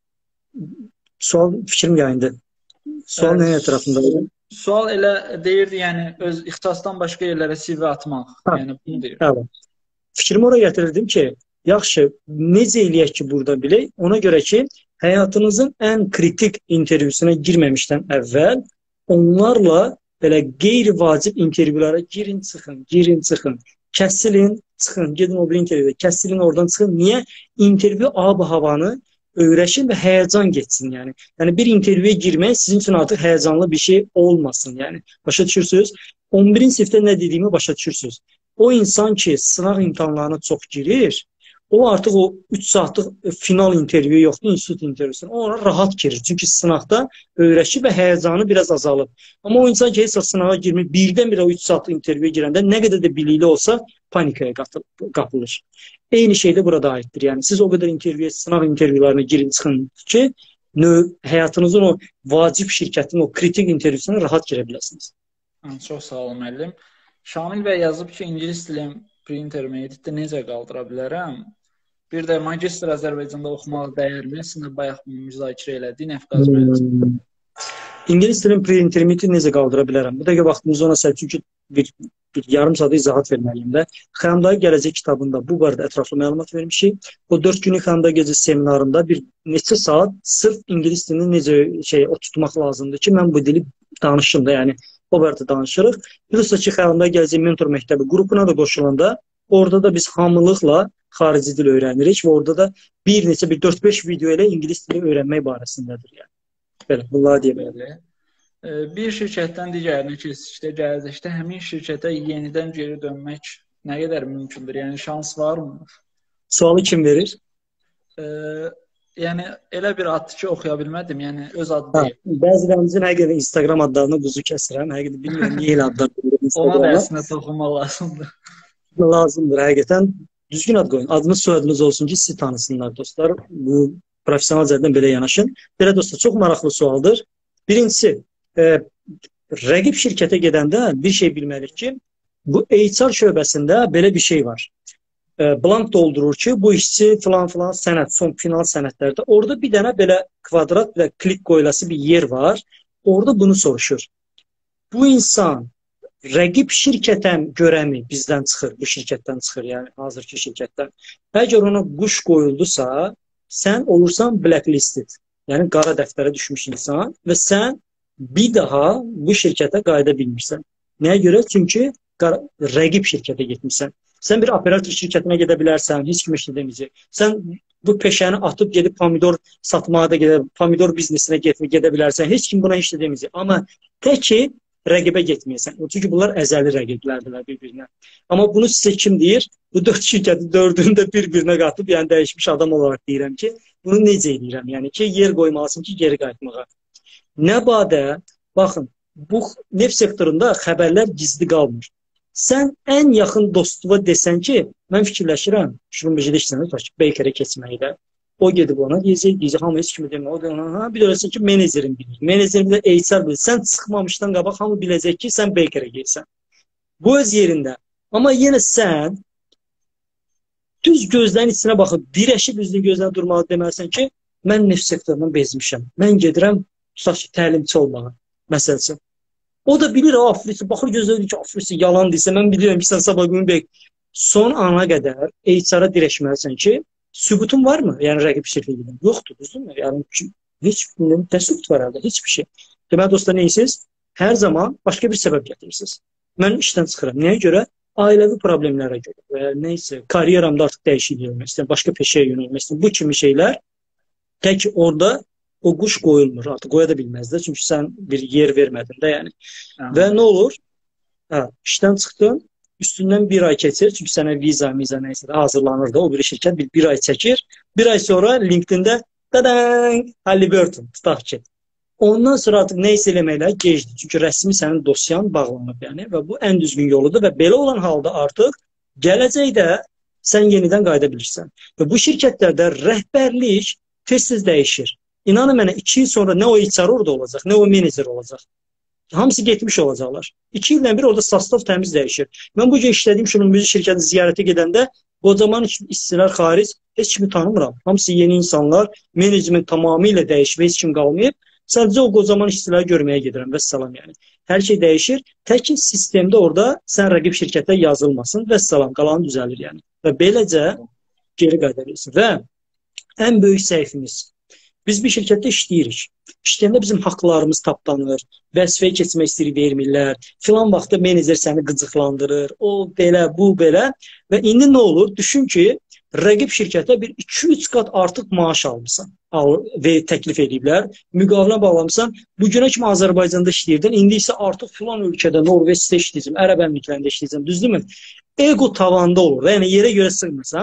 Sual fikrim yayındı. Sual nəyin ətrafındadır? Sual elə deyirdi, yəni öz ixtisasdan başqa yerlərə CV atmaq. Yəni bunu deyir. Evet. Fikrimi oraya gətirirdim ki, yaxşı, necə eləyək ki, burada bilək? Ona görə ki, həyatınızın ən kritik intervyusuna girməmişdən əvvəl onlarla belə qeyri-vacib intervyulara girin, çıxın. Kəsilin, çıxın, gedin o bir intervyuda, kəsilin, oradan çıxın. Niyə? İntervyu ab-havanı öyrəşin və həyəcan geçsin. Yəni bir intervyuya girmək sizin üçün artıq həyəcanlı bir şey olmasın. Yəni, başa düşürsünüz? 11-ci sinifdə nə dediyimi başa düşürsünüz? O insan ki, sınaq imtahanlarına çox girir, O artıq o 3 saatlıq final intervyu yoxdur, institut intervyusu. O ona rahat girir. Çünki sınaqda öyrəşir və həyəcanı biraz azalıb. Amma o insan ki, heç sınağa girmir, birdən-birə o 3 saatlıq intervyuya girəndə nə qədər də bilikli olsa panikaya qapılır. Eyni şey də burada aiddir. Yəni siz o qədər intervyuya, sınaq intervyularına girin, çıxın ki, həyatınızın o vacib şirkətin o kritik intervyusuna rahat girə biləsiniz. Çox sağ olun müəllim. Şamil bəy yazıb ki, ingilis dili pre-intermediate-də necə qaldıra bilərəm? Bir də magistr Azərbaycanda oxumaq dəyərmi? Sizin bayaq müzakirə elədik, Nəfqaz müəllim. İngilis dilin pre-intermediate necə qaldıra bilərəm? Bu dəqiqə vaxtımız ona səhv, çünki bir yarım saat izahat verməliyim də. Xanımdayı gələcək kitabında bu barədə ətraflı məlumat vermişik. O 4 günlük Xanımdayı gecə seminarında bir neçə saat sırf ingilis dilini necə tutmaq lazımdır ki, mən bu dili danışım da, yəni o barədə danışırıq. Bilirsə ki, Xanımdayı gələcək mentor məktəbi qrupuna da qoşulanda orada da biz hamılıqla xarici dil öyrənirik və orada da bir 4-5 video ilə ingilis dili öyrənmək barəsindədir. Yəni. Belə, bunları deyə bilərəm. Bir şirkətdən digərinə keçişdə, gəldikdə həmin şirkətə yenidən geri dönmək nə qədər mümkündür? Yəni, şans varmı? Sualı kim verir? Yəni, elə bir addır ki, oxuya bilmədim. Yəni, öz adı deyil. Bəzilərimizin həqiqətən Instagram adlarını quzu kəsirəm. Həqiqətən bilmirəm, niyə elə adlar verir. Ona da əslində toxunmaq lazımdır. Lazımdır, həqiqətən. Düzgün ad qoyun. Adınız, soyadınız olsun ki, sizi tanısınlar, dostlar. Bu profesional cəhətdən belə yanaşın. Belə, dostlar, çox maraqlı sualdır. Birincisi, rəqib şirkətə gedəndə bir şey bilməliyik ki, bu HR şöbəsində belə bir şey var. Blank doldurur ki, bu işçi filan sənəd, son final sənədlərdə. Orada bir dənə belə kvadrat və klik qoyulası bir yer var. Orada bunu soruşur. Bu insan rəqib şirkətən görəmi bizdən çıxır, bu şirkətdən çıxır, yəni hazırki şirkətdən. Əgər ona quş qoyuldusa, sən olursan blacklisted, yəni qara dəftərə düşmüş insan və sən bir daha bu şirkətə qayıda bilmirsən. Nəyə görə? Çünki rəqib şirkətə getmirsən. Sən bir operator şirkətinə gedə bilərsən, heç kim işlə deməyəcək. Sən bu peşəni atıb gedib pomidor satmağa da pomidor biznesinə gedə bilərsən, heç kim buna işlə deməyəcək. Amma tək ki, rəqibə getməyəsən. Çünki bunlar əzəli rəqiblərdirlər bir-birinə. Amma bunu sizə kim deyir? Bu 4 şirkətin 4-ünü də bir-birinə qatıb, yəni dəyişmiş adam olaraq deyirəm ki, bunu necə edirəm? Yəni ki, yer qoymalısın ki, geri qayıtmağa. Nə badə, baxın, bu neft sektorunda xəbərlər gizli qalmır. Sən ən yaxın dostuna desən ki, mən fikirləşirəm, şurumbejidə işlənir, Bakerə keçməkdə. O gedib ona deyəcək, hamı heç kimi demə. O da bir öləsin ki, menejerin bilir. Menejerin də HR bilir. Sən çıxmamışdan qabaq hamı biləcək ki, sən Bakerə gəlsən. Bu öz yerində. Amma yenə sən düz gözlərin içinə baxıb, dirəşib üzünün gözünə durmalı deməlisən ki, mən neft sektorundan bezmişəm. Mən gedirəm, tutaq ki, təlimçi olmağa. Məsələn. O da bilir, afrisi, baxır gözlədir ki, afrisi yalan deyirsə, mən bilirəm ki, sən sabah gün bək. Son ana qədər HR-a dirəşməlisən ki, sübutun varmı? Yəni rəqib şirkətindən. Yoxdur, düzdürmü? Yəni heç nə sübut var əldə, heç bir şey. Deməli dostlar, neyəsiz? Hər zaman başqa bir səbəb gətirirsiniz. Mən işdən çıxıram. Nəyə görə? Ailəvi problemlərə görə və ya nəysə, karyeramda artıq dəyişiklik etmək istəyirəm, başqa peşəyə yönəlmək istəyirəm. Bu kimi şeylər tək orada o quş qoyulmur. Artıq qoya da bilməz də, çünki sən bir yer vermədin də, yəni. Və nə olur? İşdən çıxdın. Üstündən bir ay keçir, çünki sənə viza nəysə də hazırlanır da, o bir şirkət bir ay çəkir. Bir ay sonra LinkedIn-də Halliburton, tutaq ki. Ondan sonra artıq nəysə eləməklə gecdir. Çünki rəsmi sənin dosyan bağlanıb, yəni, və bu ən düzgün yoludur və belə olan halda artıq gələcəkdə sən yenidən qayıda bilirsən. Və bu şirkətlərdə rəhbərlik tez-tez dəyişir. İnanın mənə 2 il sonra nə o HR orada olacaq, nə o menecer olacaq. Hamısı getmiş olacaqlar. 2 ildən bir orada sastav təmiz dəyişir. Mən bu gün işlədiyim şunun şirkəti ziyarətə gedəndə qocaman işçilər xaric heç kimi tanımıram. Hamısı yeni insanlar, menecment tamamilə dəyişib, heç kim qalmayıb. Sadəcə o qocaman işçiləri görməyə gedirəm, vəssalam yəni. Hər şey dəyişir. Tək ki, sistemdə orada sən rəqib şirkətə yazılmasın, vəssalam, qalanı düzəlir yəni. Və beləcə geri qayıda bilirsin. Və ən böyük səhvimiz. Biz bir şirkətdə işləyirik. İşləyəndə bizim haqlarımız tapdanır, vəzifəyə keçmək istəyirik, vermirlər. Filan vaxtda menecer səni qıcıqlandırır, o belə, bu belə. Və indi nə olur? Düşün ki, rəqib şirkətə bir 2-3 qat artıq maaş almışsan və təklif ediblər. Müqavilə bağlamısan. Bugünə kimi Azərbaycanda işləyirdin, indi isə artıq filan ölkədə, Norveçdə işləyəcəm, Ərəb Əmirliklərində işləyəcəm. Düzdürmü? Ego tavanda olur. Yəni yerə görə sığmırsan.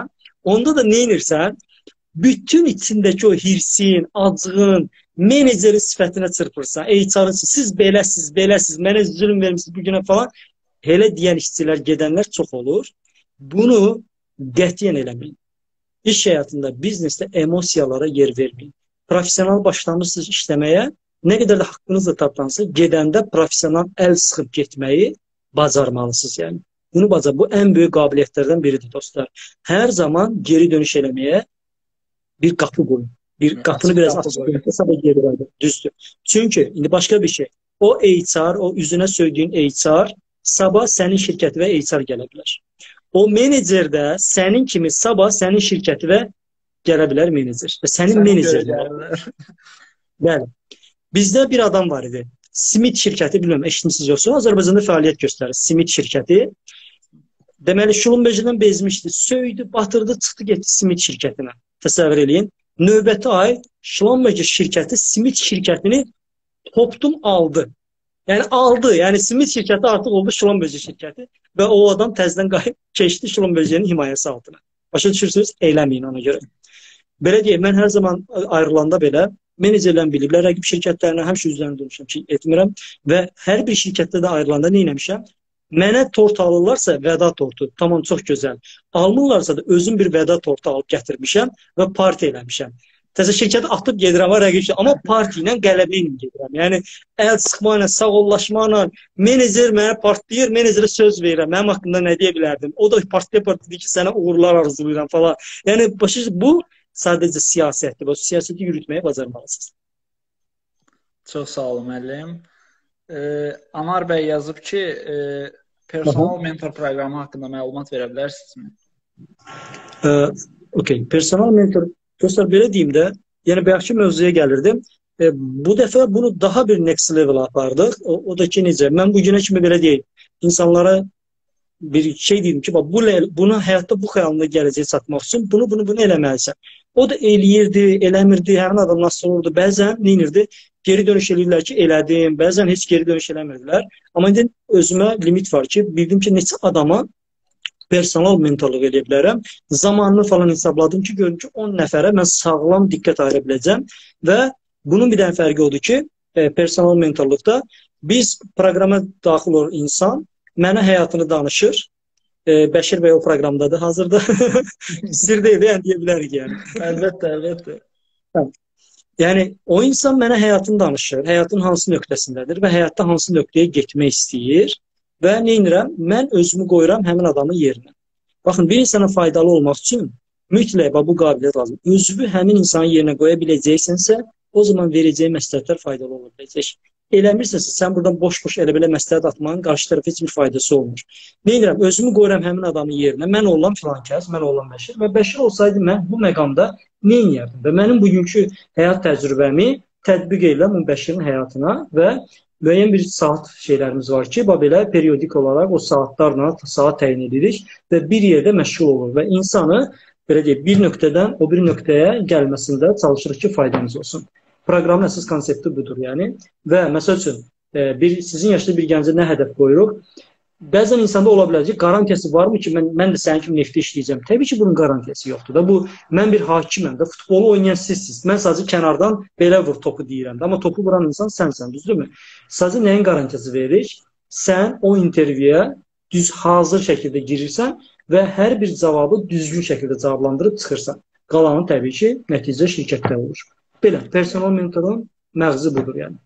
Onda da nə edirsən? Bütün içindəki o hirsin, acığın, menecerin sifətinə çırpırsan. HR'ın siz beləsiz, mənə zülm vermişsiniz bu günə falan. Elə deyən işçilər, gedənlər çox olur. Bunu qətiyyən eləməyin. İş həyatında, biznesdə emosiyalara yer verməyin. Profesional başlamışsınız işləməyə, nə qədər də haqqınızla tapdansa, gedəndə profesional əl sıxıb getməyi bacarmalısınız yəni. Bunu bacar. Bu ən böyük qabiliyyətlərdən biridir dostlar. Hər zaman geri dönüş eləməyə bir qapı qoyun. Bir qapını biraz açıq qoyun. Sabah geri qayıdır. Düzdür. Çünki indi başqa bir şey. O HR, o üzünə söydüyün HR sabah sənin şirkəti və HR gələ bilər. O menecer də sənin kimi sabah sənin şirkəti və gələ bilər menecer. Və sənin menecerlər. Bəli. Bizdə bir adam var idi. Simit şirkəti, bilmirəm, eşitmisiniz yoxsa, Azərbaycanda fəaliyyət göstərir. Simit şirkəti. Deməli, Şulunbeycidən bezmişdi. Söydü, batırdı, çıxdı, getdi Simit şirkətinə. Təsəvvür eləyin. Növbəti ay Şulunbeyci şirkəti Simit şirkətini topdum aldı. Yəni aldı. Yəni Simit şirkəti artıq oldu Şulunbeyci şirkəti və o adam təzədən qayıb keçdi Şulunbeycinin himayəsi altına. Başa düşürsünüz? Eləməyin ona görə. Belə deyək, mən hər zaman ayrılanda belə menecerlərini biliblər, rəqib şirkətlərinə həmişə üzlərini dönmüşəm ki, etmirəm və hər bir şirkətdə də ayrılanda nə etmişəm? Mənə tort alırlarsa vəda tortu, tamam, çox gözəl. Almırlarsa da özüm bir vəda tortu alıb gətirmişəm və parti eləmişəm. Təzə şirkəti atıb gedirəm, rəqib, amma parti ilə, qələbə ilə gedirəm. Yəni əl sıxma ilə, sağollaşma ilə, menecer mənə partlayır, menecerə söz verirəm. Mənim haqqında nə deyə bilərdim? O da partlayır ki, sənə uğurlar arzulayıram falan. Yəni bu sadəcə siyasətdir. Bu siyasəti yürütməyə bacarmalısınız. Çox sağ olun, müəllim. Anar bəy yazıb ki, personal mentor proqramı haqqında məlumat verə bilərsinizmi? Okay. Personal mentor, dostlar, belə deyim də, yəni bayaqki mövzuya gəlirdim. Bu dəfə bunu daha bir next level apardıq. O da ki, necə? Mən bu günə kimi belə deyim, insanlara bir şey deyim ki, bunu həyatda bu xəyalında gələcək çatmaq üçün bunu eləməlisən. O da eləyirdi, eləmirdi, həmin adam nasıl olurdu. Bəzən neyinirdi? Geri dönüş eləyirlər ki, elədim. Bəzən heç geri dönüş eləmirdilər. Amma indi özümə limit var ki, bildim ki, neçə adama personal mentorluq eləyə bilərəm. Zamanını falan hesabladım ki, görüm ki, 10 nəfərə mən sağlam diqqət ayıra biləcəm. Və bunun bir dənə fərqi odur ki, personal mentorluqda biz proqrama daxil olur insan, mənə həyatını danışır. Bəşir bəy o proqramdadır hazırda. Sir deyil, yəni deyə bilərik yəni. Əlbəttə, əlbəttə. Yəni o insan mənə həyatını danışır, həyatın hansı nöqtəsindədir və həyatda hansı nöqtəyə getmək istəyir və nə edirəm? Mən özümü qoyuram həmin adamın yerinə. Baxın, bir insana faydalı olmaq üçün mütləq bu qabiliyyət lazım. Özünü həmin insanın yerinə qoya biləcəksənsə, o zaman verəcəyi məsləhətlər faydalı ola biləcək. Eləmirsənsə, sən buradan boş-boş elə-belə məsləhət atmanın qarşı tərəfə heç bir faydası olmur. Nə edirəm? Özümü qoyuram həmin adamın yerinə. Mən oğlan filan kəs, mən oğlan Bəşir və Bəşir olsaydı mən bu məqamda nə edirdim? Və mənim bugünkü həyat təcrübəmi tətbiq edirəm o Bəşirin həyatına və müəyyən bir saat şeylərimiz var ki, belə periodik olaraq o saatlarla saat təyin edirik və bir yerdə məşğul olur və insanı belə deyək, bir nöqtədən o bir nöqtəyə gəlməsində çalışırıq ki, faydamız olsun. Proqramın əsas konsepti budur, yəni. Və məsəl üçün, sizin yaşlı bir gəncə nə hədəf qoyuruq? Bəzən insanda ola bilər ki, qarantiyası varmı ki, mən də sənin kimi neftə işləyəcəm? Təbii ki, bunun qarantiyası yoxdur da. Mən bir hakiməm də, futbolu oynayan sizsiniz. Mən sadəcə kənardan belə vur topu deyirəm də, amma topu vuran insan sənsən, düzdürmü? Sadəcə nəyin qarantiyası veririk? Sən o intervyuya düz hazır şəkildə girirsən və hər bir cavabı düzgün şəkildə cavablandırıb çıxırsan. Qalanı təbii ki, nəticə şirkətdə olur. Belə, personal mentorun məğzi budur, yəni.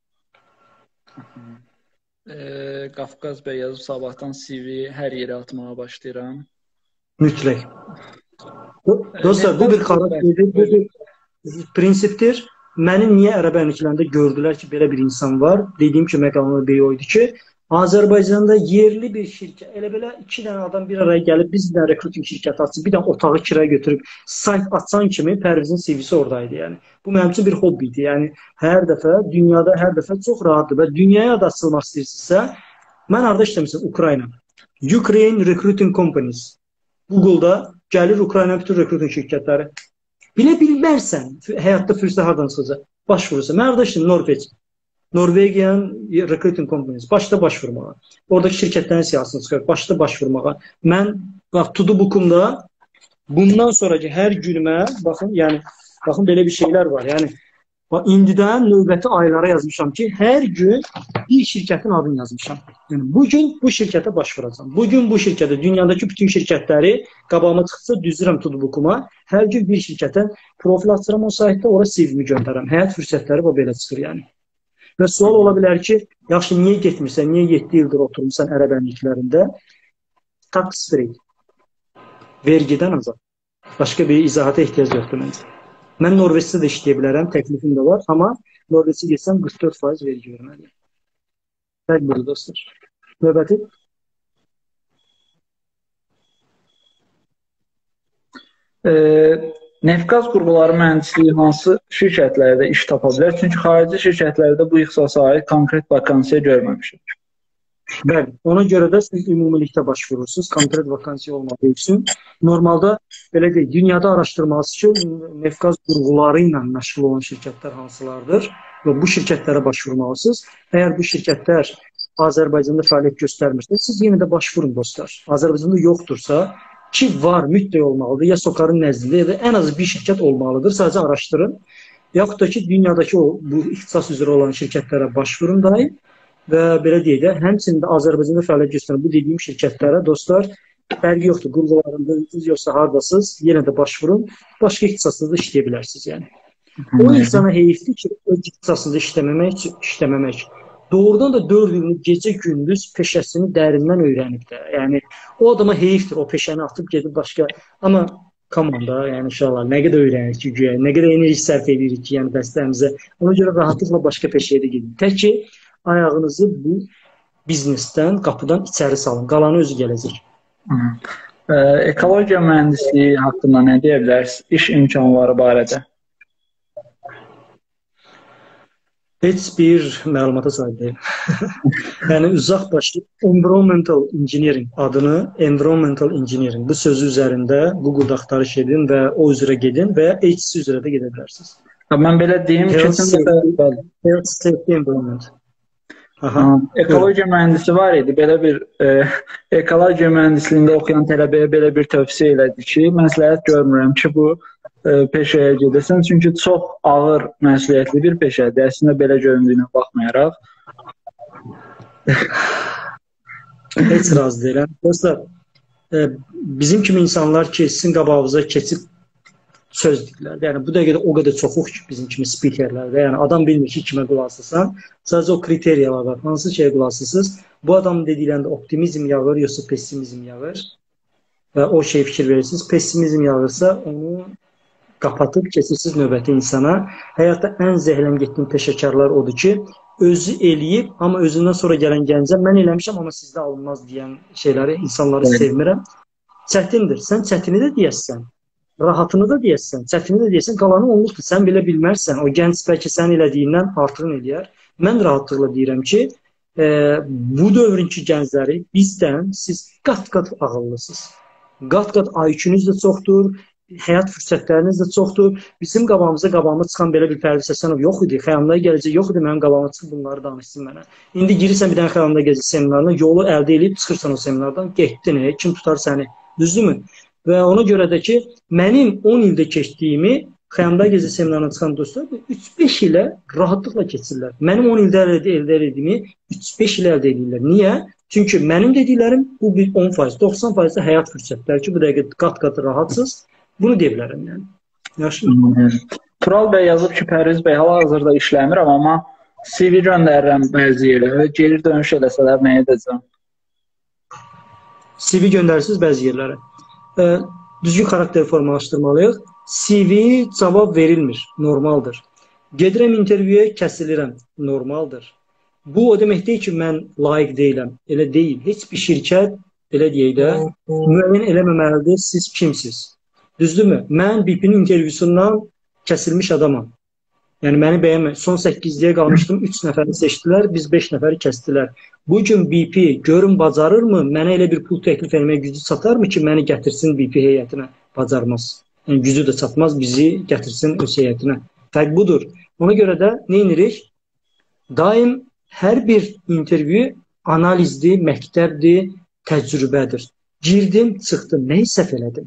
Qafqaz bəy yazıb, sabahdan CV hər yerə atmağa başlayıram. Mütləq. Dostlar, bu bir xarakterdir, bu bir prinsipdir. Məni niyə ərəb əməklərində gördülər ki, belə bir insan var? Dediyim ki, məqamı bey oydu ki, Azərbaycanda yerli bir şirkət, elə-belə 2 dənə adam bir araya gəlib, biz bir dənə rekruting şirkəti açıb, bir dənə otağı kiraya götürüb, sayt açan kimi Pərvizin CV-si oradaydı, yəni. Bu mənim üçün bir hobbi idi, yəni hər dəfə, dünyada hər dəfə çox rahatdır və dünyaya da açılmaq istəyirsinizsə, mən harada işləmişəm? Ukrayna. Ukraine Recruiting Companies. Google-da gəlir Ukrayna bütün rekruting şirkətləri. Bilə bilmərsən, həyatda fürsət hardan çıxacaq? Başvurursan. Mən harada işləmişəm? Norveç. Norvegian Recruiting Companies. Başda başvurmağa. Oradakı şirkətlərin siyasətini çıxır. Başda başvurmağa. Mən, bax, To-Do Book-umda Bundan sonraki hər günümə baxın, yəni baxın belə bir şeylər var. Yəni indidən növbəti aylara yazmışam ki, hər gün bir şirkətin adını yazmışam. Yəni bugün bu şirkətə başvuracağam. Bugün bu şirkətə, dünyadakı bütün şirkətləri qabağıma çıxsa düzürəm tutbukuma. Hər gün bir şirkətə profil açıram o saytda, ora CV-mi göndərəm. Həyat fürsətləri bu belə çıxır yəni. Və sual ola bilər ki, yaxşı niyə getmirsən, niyə 7 ildir oturmuşsan ərəb əmirliklərində? Tax free. Vergidən azad. Başqa bir izahata ehtiyac yoxdur məncə. Mən Norveçdə də işləyə bilərəm, təklifim də var, amma Norveçə getsəm 44% vergi verməliyəm. Bəli, burada dostlar. Növbəti. Neft-qaz qurğuları mühəndisliyi hansı şirkətlərdə iş tapa bilər? Çünki xarici şirkətlərdə bu ixtisasa aid konkret vakansiya görməmişik. Bəli, ona görə də siz ümumilikdə başvurursunuz, konkret vakansiya olmadığı üçün. Normalda belə deyil, dünyada araşdırılması ki, neft-qaz qurğuları ilə məşğul olan şirkətlər hansılardır və bu şirkətlərə başvurmalısınız. Əgər bu şirkətlər Azərbaycanda fəaliyyət göstərmirsə, siz yenə də başvurun dostlar. Azərbaycanda yoxdursa, ki var, mütləq olmalıdır, ya SOCAR-ın nəzdində, ya da ən az bir şirkət olmalıdır, sadəcə araşdırın. Yaxud da ki, dünyadakı bu ixtisas üzrə olan şirkətlərə başvurun daim. Və belə deyək də, həmçinin də Azərbaycanda fəaliyyət göstərən bu dediyim şirkətlərə, dostlar, fərqi yoxdur. Qurğularında yoxsa hardasınız, yenə də başvurun. Başqa ixtisasında da işləyə bilərsiniz, yəni. O insana heyifdir ki, öz ixtisasında işləməmək. Doğrudan da 4 ilini gecə-gündüz peşəsini dərindən öyrənib də. Yəni, o adama heyifdir, o peşəni atıb gedib başqa. Amma, come on da, yəni inşallah, nə qədər öyrənirik ki, güya, nə qədər enerji sərf edirik ki, yəni dəstəmizə. Ona görə rahatlıqla başqa peşəyə də gedin. Tək ki, ayağınızı bu biznesdən, qapıdan içəri salın. Qalanı özü gələcək. Ekologiya mühəndisliyi haqqında nə deyə bilərsiniz? İş imkanları barədə? Heç bir məlumata sahib deyil. Yəni, uzaq başlı Environmental Engineering adını, Environmental Engineering bu sözü üzərində Google-da axtarış edin və o üzrə gedin və HC üzrə də gedə bilərsiniz. Mən belə deyim, Health Safety Environment. Ekologiya mühəndisi var idi. Belə bir ekologiya mühəndisliyində oxuyan tələbəyə belə bir tövsiyə elədi ki, məsləhət görmürəm ki, bu peşəyə gedəsən. Çünki çox ağır məsuliyyətli bir peşədir. Əslində belə göründüyünə baxmayaraq. Heç razı deyirəm. Dostlar, bizim kimi insanlar ki, sizin qabağınıza keçib söz dedilər. Yəni, bu dəqiqədə o qədər çoxuq ki, bizim kimi spikerlərdə. Yəni, adam bilmir ki, kimə qulaq asırsan. Sadəcə o kriteriyalar var. Hansı şeyə qulaq asırsınız? Bu adamın dediklərində optimizm yağır, yoxsa pessimizm yağır. Və o şey fikir verirsiniz. Pessimizm yağırsa, onu qapatıb keçirsiniz növbəti insana. Həyatda ən zəhləm getdiyim peşəkarlar odur ki, özü eləyib, amma özündən sonra gələn gəncə mən eləmişəm, amma sizdə alınmaz deyən şeyləri, insanları sevmirəm. Çətindir. Sən çətini də deyəsən. Rahatını da deyəsən, çətini də deyəsən, qalanı olmuşdur. Sən belə bilmərsən, o gənc bəlkə sən elədiyindən artığını eləyər. Mən rahatlıqla deyirəm ki, bu dövrünkü gəncləri bizdən siz qat-qat ağıllısınız. Qat-qat IQ-nüz də çoxdur, həyat fürsətləriniz də çoxdur. Bizim qabağıma çıxan belə bir Fərdi Səsənov yox idi, Xəyamda gələcək yox idi, mənim qabağıma çıxıb bunları danışsın mənə. İndi girirsən bir dənə Xəyamda gələcək seminarına, yolu əldə edib çıxırsan o seminardan, getdin, kim tutar səni, düzdürmü? Və ona görə də ki, mənim 10 ildə keçdiyimi Xəyamda gecə seminarına çıxan dostlar 3-5 ilə rahatlıqla keçirlər. Mənim 10 ildə əldə edildiyimi 3-5 ilə əldə edirlər. Niyə? Çünki mənim dediklərim bu 10%, 90% həyat fürsətləri ki, bu dəqiqə qat-qat rahatsız. Bunu deyə bilərəm yəni. Yaxşı. Tural bəy yazıb ki, Pərviz bəy hal-hazırda işləmirəm, amma CV göndərirəm bəzi yerlərə. Geri dönüş eləsələr nə edəcəm? CV göndərirsiniz bəzi yerlərə. Düzgün xarakteri formalaşdırmalıyıq. CV cavab verilmir, normaldır. Gedirəm intervyuya, kəsilirəm, normaldır. Bu o demək deyil ki, mən layiq deyiləm. Elə deyil. Heç bir şirkət, elə deyək də, müəyyən eləməməlidir, siz kimsiz. Düzdürmü? Mən BP-nin intervyusundan kəsilmiş adamam. Yəni, məni bəyənmə. Son 8-liyə qalmışdım, 3 nəfəri seçdilər, biz 5 nəfəri kəsdilər. Bugün BP görün bacarırmı, mənə elə bir pul təklif etməyə gücü çatarmı ki, məni gətirsin BP heyətinə? Bacarmaz. Yəni, gücü də çatmaz, bizi gətirsin öz heyətinə. Fərq budur. Ona görə də nə edirik? Daim hər bir intervyu analizdir, məktəbdir, təcrübədir. Girdim, çıxdım, nəyi səhv elədim?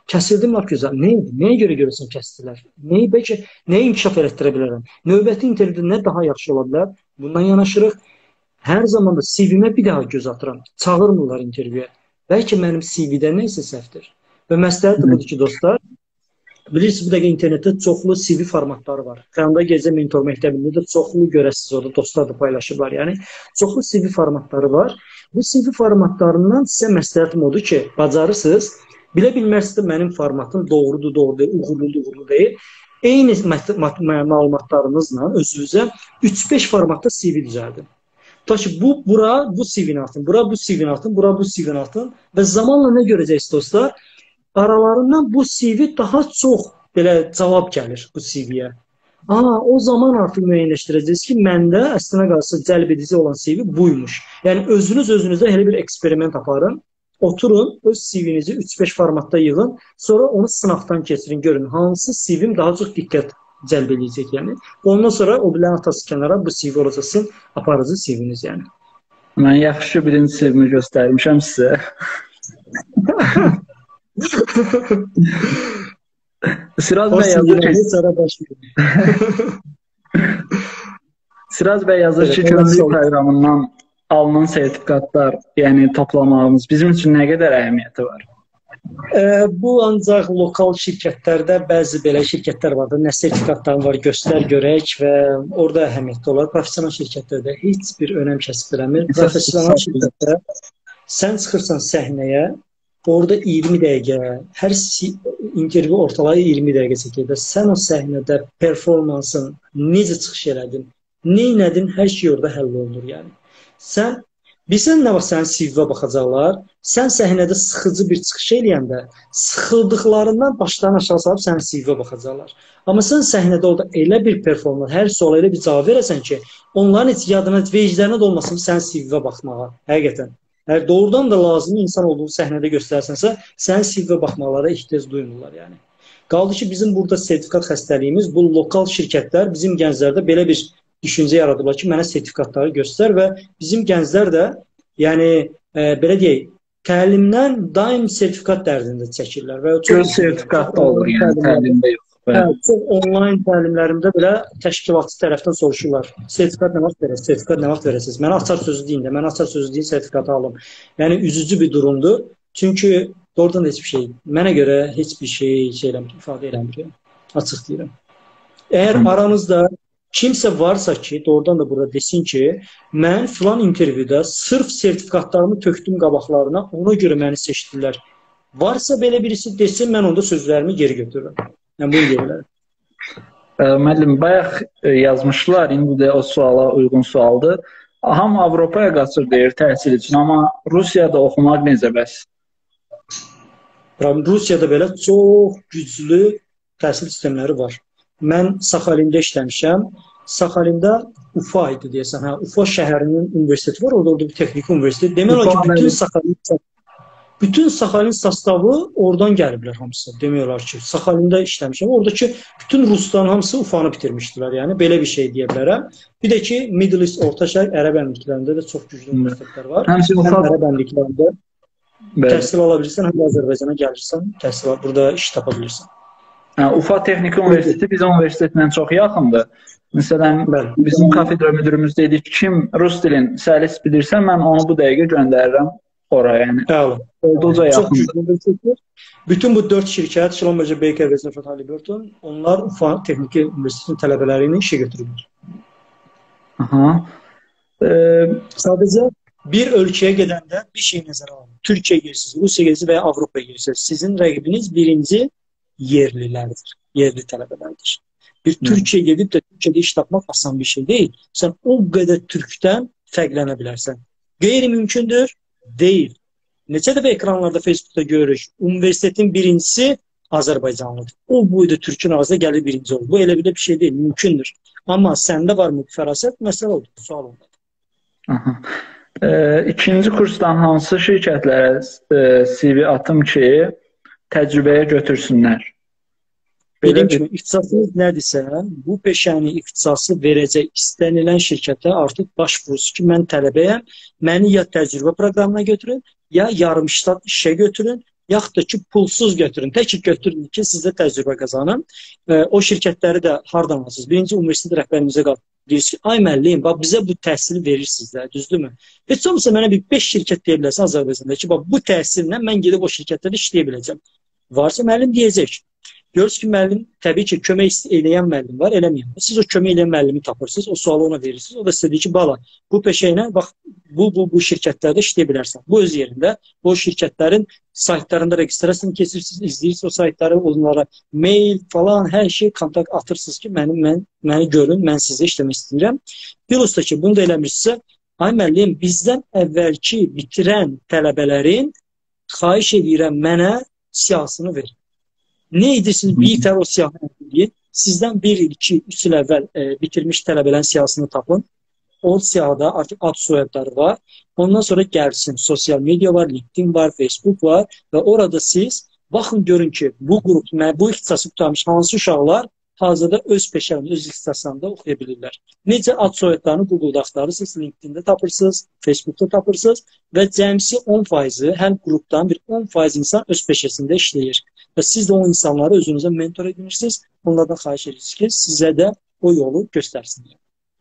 Kəsildim lap gözəl. Nə idi? Nəyə görə görəsən kəsdilər? Bəlkə nəyi inkişaf elətdirə bilərəm? Növbəti intervyuda nə daha yaxşı ola bilər? Bundan yanaşırıq. Hər zaman da CV-mə bir daha göz atıram. Çağırmırlar intervyuya. Bəlkə mənim CV-də nə isə səhvdir. Və məsləhət budur ki, dostlar, bilirsiniz, bu dəqiqə internetdə çoxlu CV formatları var. Xəyanda Gecə Mentor məktəbində də çoxlu görəsiniz orada, dostlar da paylaşıblar. Yəni, çoxlu CV formatları var. Bu CV formatlarından sizə məsləhətim odur ki, bacarırsınız, bilə bilmərsiniz mənim formatım doğrudur, uğurlu deyil. Eyni məlumatlarınızla özünüzə 3-5 formatda CV düzəldin. Ta ki, bura bu CV-ni atın, bura bu CV-ni atın, bura bu CV-ni atın və zamanla nə görəcəksiniz dostlar? Aralarından bu CV daha çox belə cavab gəlir bu CV-yə. O zaman artıq müəyyənləşdirəcəksiniz ki, məndə əslində qalsa cəlb edici olan CV buymuş. Yəni, özünüzə elə bir eksperiment aparın, oturun, öz CV-nizi 3-5 formatda yığın, sonra onu sınaqdan keçirin, görün, hansı CV-m daha çox diqqət cəlb edəcək, yəni. Ondan sonra o bilən atası kənara bu CV olacaq sizin aparıcı CV-niz, yəni. Mən yaxşı birinci CV-mi göstərmişəm sizə. Siraz bəy yazır ki, Siraz bəy yazır ki, kömürlük proqramından alınan sertifikatlar, yəni toplamağımız bizim üçün nə qədər əhəmiyyəti var? Bu ancaq lokal şirkətlərdə bəzi belə şirkətlər vardır. Nə sertifikatların var, göstər, görək və orada əhəmiyyətli olar. Profesional şirkətlərdə heç bir önəm kəsb eləmir. Profesional şirkətdə sən çıxırsan səhnəyə, orada 20 dəqiqə, hər intervyu ortalağı 20 dəqiqə çəkir və sən o səhnədə performansın necə çıxış elədin, neynədin, hər şey orada həll olunur, yəni. Bilsən nə vaxt sənin CV-və baxacaqlar, sən səhnədə sıxıcı bir çıxış eləyəndə, sıxıldıqlarından başlarını aşağı salıb sənin CV-və baxacaqlar. Amma sən səhnədə orada elə bir performans, hər suala elə bir cavab verəsən ki, onların heç yadına, veclərinə də olmasın sənin CV-və baxmağa, həqiqətən. Əgər doğrudan da lazımlı insan olduğunu səhnədə göstərsənsə, sənin CV-və baxmalara ehtiyac duymurlar, yəni. Qaldı ki, bizim burada sertifikat xəstəliyimiz, bu lokal şirkətlər bizim gənclərdə belə bir düşüncə yaradıblar ki, mənə sertifikatları göstər və bizim gənclər də, yəni, belə deyək, təlimdən daim sertifikat dərdində çəkirlər. Göz sertifikat da olur, yəni təlimdə yox. Çox onlayn təlimlərimdə belə təşkilatçı tərəfdən soruşurlar. Sertifikat nə vaxt verəsiniz? Sertifikat nə vaxt verəsiniz? Mənə açar sözü deyin də, mənə açar sözü deyin, sertifikatı alım. Yəni, üzücü bir durumdur. Çünki doğrudan da heç bir şey, mənə görə heç bir şey ifadə eləmir. Açıq deyirəm. Əgər aramızda kimsə varsa ki, doğrudan da burada desin ki, mən filan intervyuda sırf sertifikatlarımı tökdüm qabaqlarına, ona görə məni seçdilər. Varsa belə birisi desin, mən onda sözlərimi geri götürürəm. Yəni, bunu deyirlər. Müəllim, bayaq yazmışlar, indi də o suala uyğun sualdır. Hamı Avropaya qaçır deyir təhsil üçün, amma Rusiyada oxumaq necə bəs? Rusiyada belə çox güclü təhsil sistemləri var. Mən Saxalində işləmişəm. Saxalində UFA idi deyəsən. UFA şəhərinin universiteti var, orada bir texniki universitet. Demək olar ki, bütün Saxalin sastavı oradan gəliblər hamısı. Demək olar ki, Saxalində işləmişəm. Oradakı bütün Rusların hamısı UFA-nı bitirmişdilər. Yəni, belə bir şey deyə bilərəm. Bir də ki, Middle East, Orta Şərq, Ərəb Əmirliklərində də çox güclü universitetlər var. Həm Ərəb Əmirliklərində təhsil ala bilirsən, həm də Azərbaycana gəlirsən, təhsil burada iş tapa bilirsən. UFA Texniki Universiteti bizim universitetlə çox yaxındır. Məsələn, bizim kafedra müdürümüz dedi ki, kim rus dilin səlis bilirsə, mən onu bu dəqiqə göndərirəm oraya. Yəni, olduqca yaxındır. Bütün bu 4 şirkət, Schlumberger, Baker, Westinghouse, Halliburton, onlar UFA Texniki Universitetinin tələbələri ilə işə götürülür. Sadəcə bir ölkəyə gedəndə bir şey nəzərə alın. Türkiyə gedirsiniz, Rusiya gedirsiniz və ya Avropaya gedirsiniz. Sizin rəqibiniz birinci yerlilərdir, yerli tələbələrdir. Bir Türkiyə gedib də Türkiyədə iş tapmaq asan bir şey deyil. Sən o qədər türkdən fərqlənə bilərsən. Qeyri-mümkündür? Deyil. Neçə dəfə ekranlarda, Facebookda görürük. Universitetin birincisi Azərbaycanlıdır. O boyda türkün arasında gəlir birinci olur. Bu elə bir şey deyil, mümkündür. Amma səndə var mı fərasət? Məsələ oldu, sual olmadı. İkinci kursdan hansı şirkətlərə CV atım ki, təcrübəyə götürsünlər? Dediyim kimi, ixtisasınız nədirsə, bu peşəni ixtisası verəcək istənilən şirkətə artıq başvurursunuz ki, mən tələbəyəm, məni ya təcrübə proqramına götürün, ya yarım ştat işə götürün, yaxud da ki, pulsuz götürün. Tək ki, götürün ki, sizdə təcrübə qazanın. O şirkətləri də hardan alırsınız? Birinci, universitet rəhbərinizə qalın. Deyirsiniz ki, ay müəllim, bax, bizə bu təhsili verirsiniz də, düzdürmü? Heç olmasa mənə bir 5 şirkət deyə bilərsən Azərbaycanda ki, bax, bu təhsillə mən gedib o şirkətlərdə işləyə biləcəm. Varsa müəllim deyəcək. Görürsünüz ki, müəllim, təbii ki, kömək eləyən müəllim var, eləməyən. Siz o kömək eləyən müəllimi tapırsınız, o sualı ona verirsiniz. O da sizə deyir ki, bala, bu peşə ilə, bax, bu şirkətlərdə işləyə bilərsən. Bu öz yerində, bu şirkətlərin saytlarında registrasiyasını keçirsiniz, izləyirsiniz o saytları, onlara mail falan, hər şey kontakt atırsınız ki, məni görün, mən sizə işləmək istəyirəm. Plus da ki, bunu da eləmirsinizsə, ay müəllim, bizdən əvvəlki bitirən tələbələrin xahiş edirəm mənə siyahısını verin. Ne edirsiniz? Bir tər o siyahını deyin. Sizdən 1 il, 2, 3 il əvvəl bitirmiş tələbələrin siyahısını tapın. O siyahıda artıq ad soyadları var. Ondan sonra gəlsin. Sosial media var, LinkedIn var, Facebook var və orada siz baxın görün ki, bu qrup, bu ixtisası tutarmış hansı uşaqlar hazırda öz peşələrini, öz ixtisaslarında oxuya bilirlər. Necə ad soyadlarını Google-da axtarırsınız, LinkedIn-də tapırsınız, Facebook-da tapırsınız və cəmsi 10%, hər qrupdan bir 10% insan öz peşəsində işləyir. Və siz də o insanları özünüzə mentor edinirsiniz, onlardan xahiş edirsiniz ki, sizə də o yolu göstərsinlər.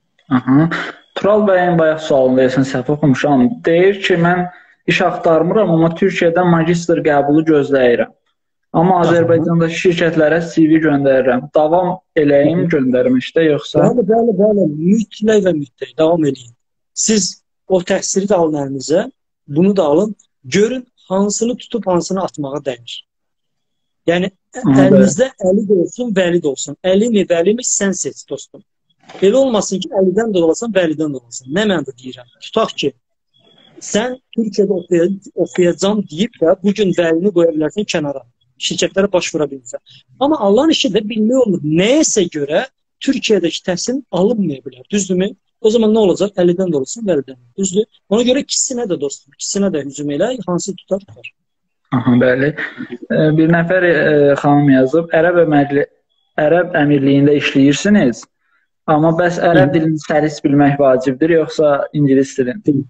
Tural bəyin bayaq sualını deyəsən, səhv oxumuşam. Deyir ki, mən iş axtarmıram, amma Türkiyədən magistr qəbulu gözləyirəm. Amma Azərbaycandakı şirkətlərə CV göndərirəm. Davam eləyim göndərmişdə, yoxsa? Bəli, mütləq və mütləq davam eləyin. Siz o təhsili də alın əlinizə, bunu da alın, görün hansını tutub hansını atmağa dəyir. Yəni, əlinizdə əli də olsun, vəli də olsun. Əli mi, vəli mi, sən seç, dostum. Elə olmasın ki, əlidən də olasan, vəlidən də olasan. Nə mənada deyirəm? Tutaq ki, sən Türkiyədə oxuyacam deyib də bugün vəlini qoya bilərsən kənara. Şirkətlərə baş vura bilirsən. Amma Allahın işi də bilmək olmur. Nəyəsə görə Türkiyədəki təhsil alınmaya bilər. Düzdürmü? O zaman nə olacaq? Əlidən də olsun, vəlidən. Düzdür? Ona görə ikisinə də dostum, ikisinə də hücum elə, hansı tutar. Bəli. Bir nəfər xanım yazıb, Ərəb əmirliyində işləyirsiniz, amma bəs ərəb dilini səlis bilmək vacibdir, yoxsa ingilis dilini?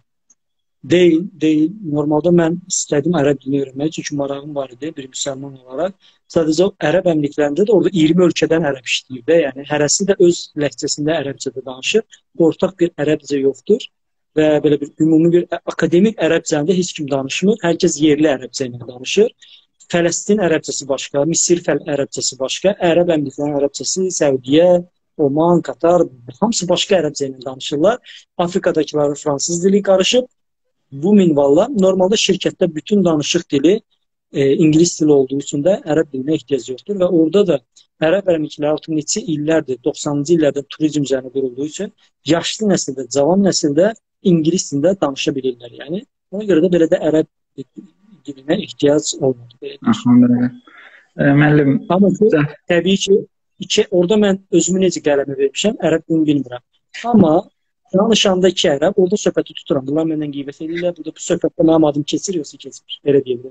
Deyil. Normalda mən istədim ərəb dilini öyrənmək, çünki marağım var idi bir müsəlman olaraq. Sadəcə o ərəb əmirliklərində də orada 20 ölkədən ərəb işləyir də, yəni hərəsi də öz ləhcəsində ərəbcədə danışır. Ortaq bir ərəbcə yoxdur və belə bir ümumi bir akademik ərəbcəndə heç kim danışmır. Hər kəs yerli ərəbcə ilə danışır. Fələstin ərəbcəsi başqa, Misir ərəbcəsi başqa, Ərəb əmirliklərinin ərəbcəsi, Səudiyyə, Oman, Qatar, hamısı başqa ərəbcə ilə danışırlar. Afrikadakıların fransız dili qarışıb. Bu minvalla normalda şirkətdə bütün danışıq dili İngilis dili olduğu üçün də ərəb dilinə ehtiyac yoxdur və orada da ərəb əmirlikləri artıq neçə illərdir, 90-cı illərdə turizm üzərinə qurulduğu üçün yaşlı nəsildə, cavan nəsildə İngilis dilində danışa bilirlər. Yəni ona görə də belə də ərəb dilinə ehtiyac olmadı. Müəllim, amma təbii ki, orada mən özümü necə qələmə vermişəm, ərəb dilini bilmirəm. Amma danışanda iki ərəb, orada söhbəti tuturam. Bunlar məndən qeybət edirlər. Burada bu söhbətdə mənim adım keçir, yoxsa keçmir. Belə deyirlər.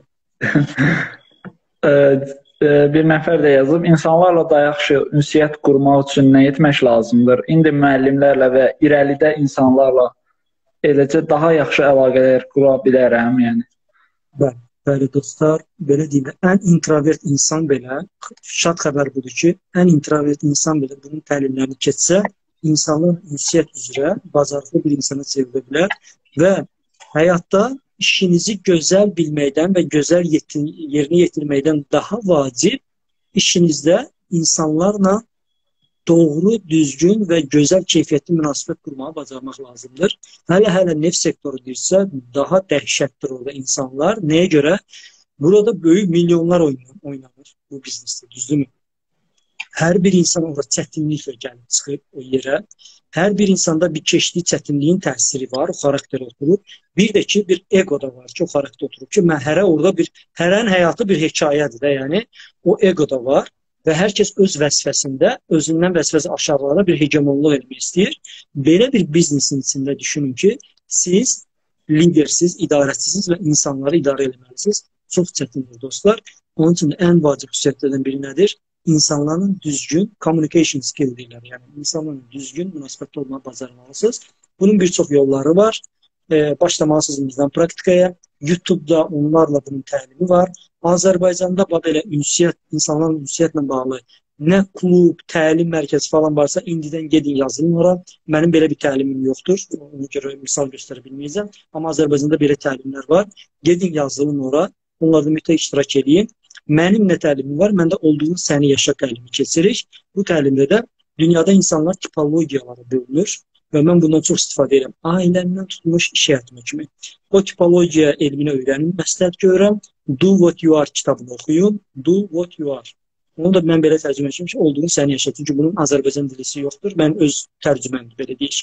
Bir nəfər də yazıb, insanlarla daha yaxşı ünsiyyət qurmaq üçün nə etmək lazımdır? İndi müəllimlərlə və irəlidə insanlarla eləcə daha yaxşı əlaqələr qura bilərəm, yəni. Bəli, dostlar, belə deyim, ən introvert insan belə, şad xəbər budur ki, ən introvert insan belə bunun təlimlərini keçsə, insanın ünsiyyət üzrə bacarıqlı bir insana çevrilə bilər və həyatda işinizi gözəl bilməkdən və gözəl yerinə yetirməkdən daha vacib işinizdə insanlarla doğru, düzgün və gözəl keyfiyyətli münasibət qurmağı bacarmaq lazımdır. Hələ neft sektoru deyirsə, daha dəhşətdir orada insanlar. Nəyə görə? Burada böyük milyonlar oynanır bu biznesdə, düzdürmü? Hər bir insan orada çətinliklə gəlib çıxıb o yerə. Hər bir insanda bir keçdiyi çətinliyin təsiri var, o xarakter oturur. Bir də ki, bir ego da var ki, o xarakter oturur ki, hərənin həyatı bir hekayədir də, yəni o ego da var və hər kəs öz vəzifəsində, özündən vəzifəsi aşağılara bir hegemonluq etmək istəyir. Belə bir biznesin içində düşünün ki, siz lidersiz, idarəçisiniz və insanları idarə etməlisiniz. Çox çətindir, dostlar. Onun üçün ən vacib xüsusiyyətlərdən biri nədir? İnsanların düzgün communication skill deyirlər. Yəni, insanların düzgün münasibətdə olmağı bacarmalısınız. Bunun bir çox yolları var. Başlamalısınız bizdən praktikaya. YouTube-da onlarla bunun təlimi var. Azərbaycanda belə ünsiyyət, insanların ünsiyyətlə bağlı nə klub, təlim mərkəzi falan varsa, indidən gedin yazılın ora. Mənim belə bir təlimim yoxdur. Ona görə misal göstərə bilməyəcəm. Amma Azərbaycanda belə təlimlər var. Gedin yazılın ora. Onlarda mütləq iştirak edin. Mənim nə təlimim var? Məndə olduğun səni yaşa təlimi keçirik. Bu təlimdə də dünyada insanlar tipologiyalara bölünür və mən bundan çox istifadə edirəm. Ailəmdən tutmuş iş həyatına kimi. O tipologiya elmini öyrənin, məsləhət görürəm. Do what you are kitabını oxuyun. Do what you are. Onu da mən belə tərcümə etmişəm ki, olduğunu səni yaşa. Çünki bunun Azərbaycan dilisi yoxdur. Mən öz tərcüməmdir, belə deyək.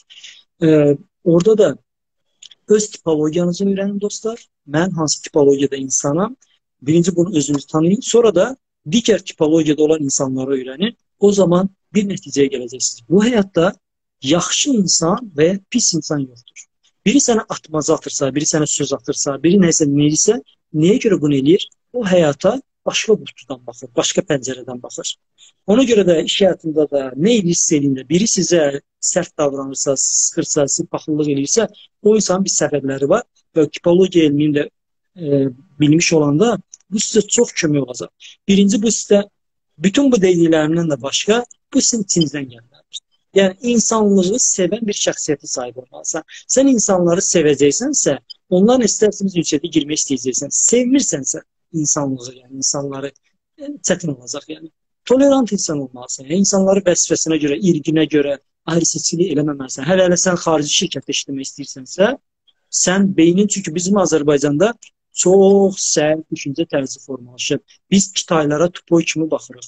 Orada da öz tipologiyanızı öyrənin dostlar. Mən hansı tipologiyada insanam? Birinci bunu özünüzü tanıyın. Sonra da digər tipologiyada olan insanları öyrənin. O zaman bir nəticəyə gələcəksiniz. Bu həyatda yaxşı insan və pis insan yoxdur. Biri sənə atmaza atırsa, biri sənə söz atırsa, biri nəsə neyirsə, nəyə görə bunu eləyir? O həyata başqa qutudan baxır, başqa pəncərədən baxır. Ona görə də iş həyatında da nə edirsə elində, biri sizə sərt davranırsa, sıxırsa, siz paxıllıq edirsə, o insanın bir səbəbləri var və tipologiya elmini də bilmiş olanda bu sizə çox kömək olacaq. Birinci, bu sizə bütün bu dediklərimdən də başqa, bu sizin içinizdən gəlməlidir. Yəni, insanlığı sevən bir şəxsiyyəti sahib olmalısan. Sən insanları sevəcəksənsə, onların istərsiniz ünsiyyətə girmək istəyəcəksən. Sevmirsənsə insanlığı, yəni insanları çətin olacaq. Yəni, tolerant insan olmalısan. Yəni, insanları vəzifəsinə görə, irqinə görə ayrı-seçkilik eləməməlisən. Hələ sən xarici şirkətdə işləmək istəyirsənsə, sən beynin, çünki bizim Azərbaycanda çox sərt düşüncə tərzi formalaşıb. Biz Kitaylara tupoy kimi baxırıq.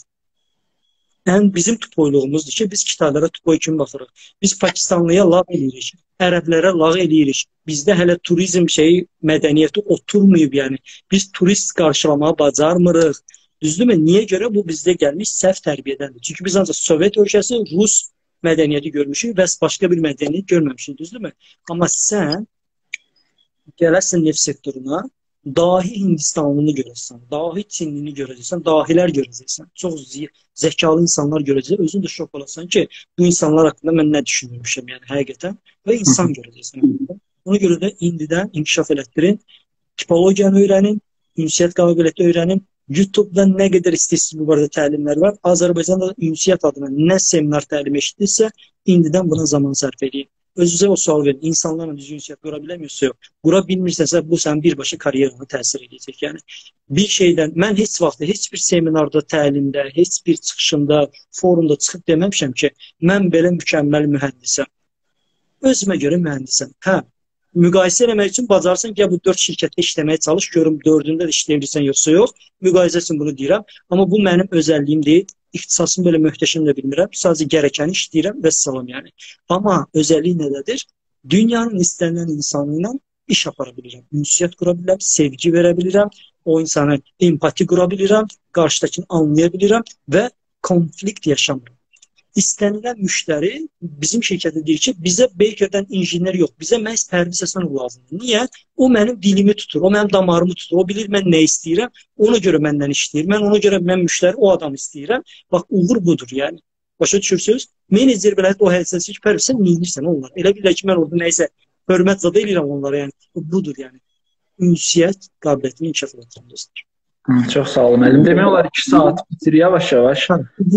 Bizim tupoyluğumuzdur ki, biz Kitaylara tupoy kimi baxırıq. Biz Pakistanlıya lağ eləyirik, ərəblərə lağ eləyirik. Bizdə hələ turizm mədəniyyəti oturmayıb, yəni. Biz turist qarşılamağı bacarmırıq. Düzdürmü? Niyə görə? Bu bizdə gəlmiş səhv tərbiyədəndir. Çünki biz ancaq Sovet ölkəsi, Rus mədəniyyəti görmüşük və başqa bir mədəniyyət görməmişik, düzdürmü? Amma sən gələrsən neft sektoruna, dahi Hindistanlını görəcəksən, dahi Çinlini görəcəksən, dahilər görəcəksən, çox zəkalı insanlar görəcəksən, özün də şok olasan ki, bu insanlar haqqında mən nə düşünürmüşəm, yəni həqiqətən və insan görəcəksən. Ona görə də indidən inkişaf elətdirin, tipologiyanı öyrənin, ünsiyyət qabiliyyəti öyrənin, YouTube-da nə qədər istəyirsiniz bu barədə təlimlər var, Azərbaycanda ünsiyyət adına nə seminar təlim eşitdirsə, indidən buna zaman sərf edin. Özünüzə o sual verin, insanlarla düzgün ünsiyyət qura bilemiyorsa yox. Qura bilmirsənsə, bu sənin birbaşa karyeranı təsir edəcək. Yəni, bir şeydən, mən heç vaxt, heç bir seminarda, təlimdə, heç bir çıxışımda, forumda çıxıb deməmişəm ki, mən belə mükəmməl mühəndisəm. Özümə görə mühəndisəm. Hə, müqayisə eləmək üçün bacarsan ki, bu 4 şirkətdə işləməyə çalış, görüm 4-ündə də işləyirsən yoxsa yox. Müqayisə üçün bunu deyirəm. Amma bu mənim özəlliyim deyil. İxtisasını belə möhtəşəm də bilmirəm. Sadəcə gərəkəni işləyirəm və salam yəni. Amma özəlliyi nədədir? Dünyanın istənilən insanı ilə iş apara bilirəm. Ünsiyyət qura bilirəm, sevgi verə bilirəm, o insana empati qura bilirəm, qarşıdakını anlaya bilirəm və konflikt yaşamırım. İstənilən müştəri bizim şirkətdə deyir ki, bizə Baker'dən injiner yox, bizə məhz Pərviz Həsənov lazımdır. Niyə? O mənim dilimi tutur, o mənim damarımı tutur, o bilir mən nə istəyirəm, ona görə məndən işləyir. Ona görə mən müştəri o adam istəyirəm. Bax, uğur budur yəni. Başa düşürsünüz? Menecer belə o hədisəsi ki, Pərviz, sən neyinirsən onlar? Elə bilirlər ki, mən orada nəysə hörmət zada eləyirəm onlara yəni. Budur yəni. Ünsiyyət qabiliyyətini inkişaf etdirəm dostlar. Çox sağ olun müəllim. Demək olar 2 saat bitir yavaş-yavaş.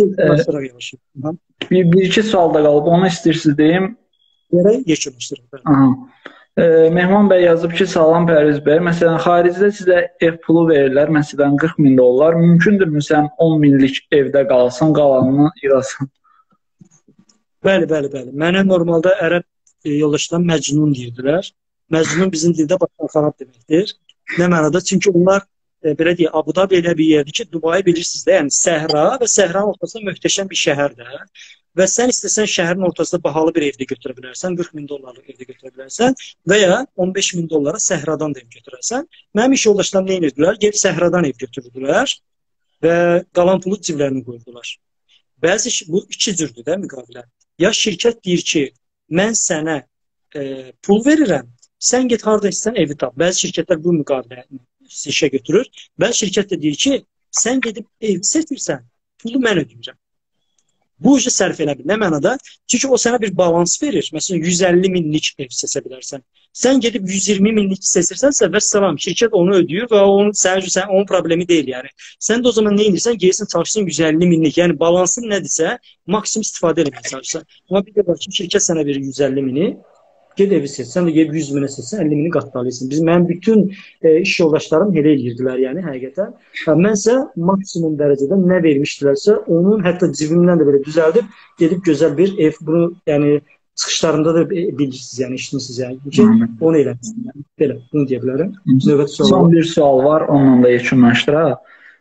Bir-iki sual da qalıb. Onu istəyirsiniz deyim. Yekunlaşdırın. Mehman bəy yazıb ki, salam Pərviz bəy. Məsələn, xaricdə sizə ev pulu verirlər. Məsələn, 40 min dollar. Mümkündürmü sən 10 minlik evdə qalsan, qalanını yığasan? Bəli. Mənə normalda ərəb yoldaşlar məcnun deyirdilər. Məcnun bizim dildə başdan xarab deməkdir. Nə mənada? Çünki onlar belə deyək, Abu Dhabi elə bir yerdir ki, Dubai bilirsiniz də, yəni səhra və səhranın ortasında möhtəşəm bir şəhərdir. Və sən istəsən şəhərin ortasında bahalı bir evdə götürə bilərsən, 40 min dollarlıq evdə götürə bilərsən və ya 15 min dollara səhradan da ev götürərsən. Mənim iş yoldaşlarım nə edirdilər? Gelib səhradan ev götürürdülər və qalan pulu ciblərinə qoyurdular. Bəzi bu iki cürdür də müqavilə. Ya şirkət deyir ki, mən sənə pul verirəm, sən get harada istəyən evi tap. Bəzi şirkətlər bu müqaviləni işə götürür. Bəzi şirkət də deyir ki, sən gedib ev seçirsən, pulu mən ödəyirəm. Bu işi sərf elə bil. Nə mənada? Çünki o sənə bir balans verir. Məsələn, 150 minlik ev seçə bilərsən. Sən gedib 120 minlik seçirsənsə, vəssalam, şirkət onu ödəyir və onun problemi deyil yəni. Sən də o zaman nə edirsən? Gelsin çalışsın 150 minlik. Yəni balansın nədirsə, maksimum istifadə etməyə çalışsan. Amma bir də var ki, şirkət sənə verir 150 mini. Ged evi seç. Sən də gedib 100 minə seçsən, 50 mini qatlalıysın. Mənim bütün iş yoldaşlarım elə edirdilər yəni həqiqətən. Mənsə maksimum dərəcədə nə vermişdilərsə, onun hətta cibimdən də belə düzəldib gedib gözəl bir ev. Bunu yəni çıxışlarında da bilirsiniz, yəni eşitmisiniz yəni ki, onu eləmişdim. Yəni belə bunu deyə bilərəm. Növbəti sual. Son bir sual var, onunla da yekunlaşdıraq.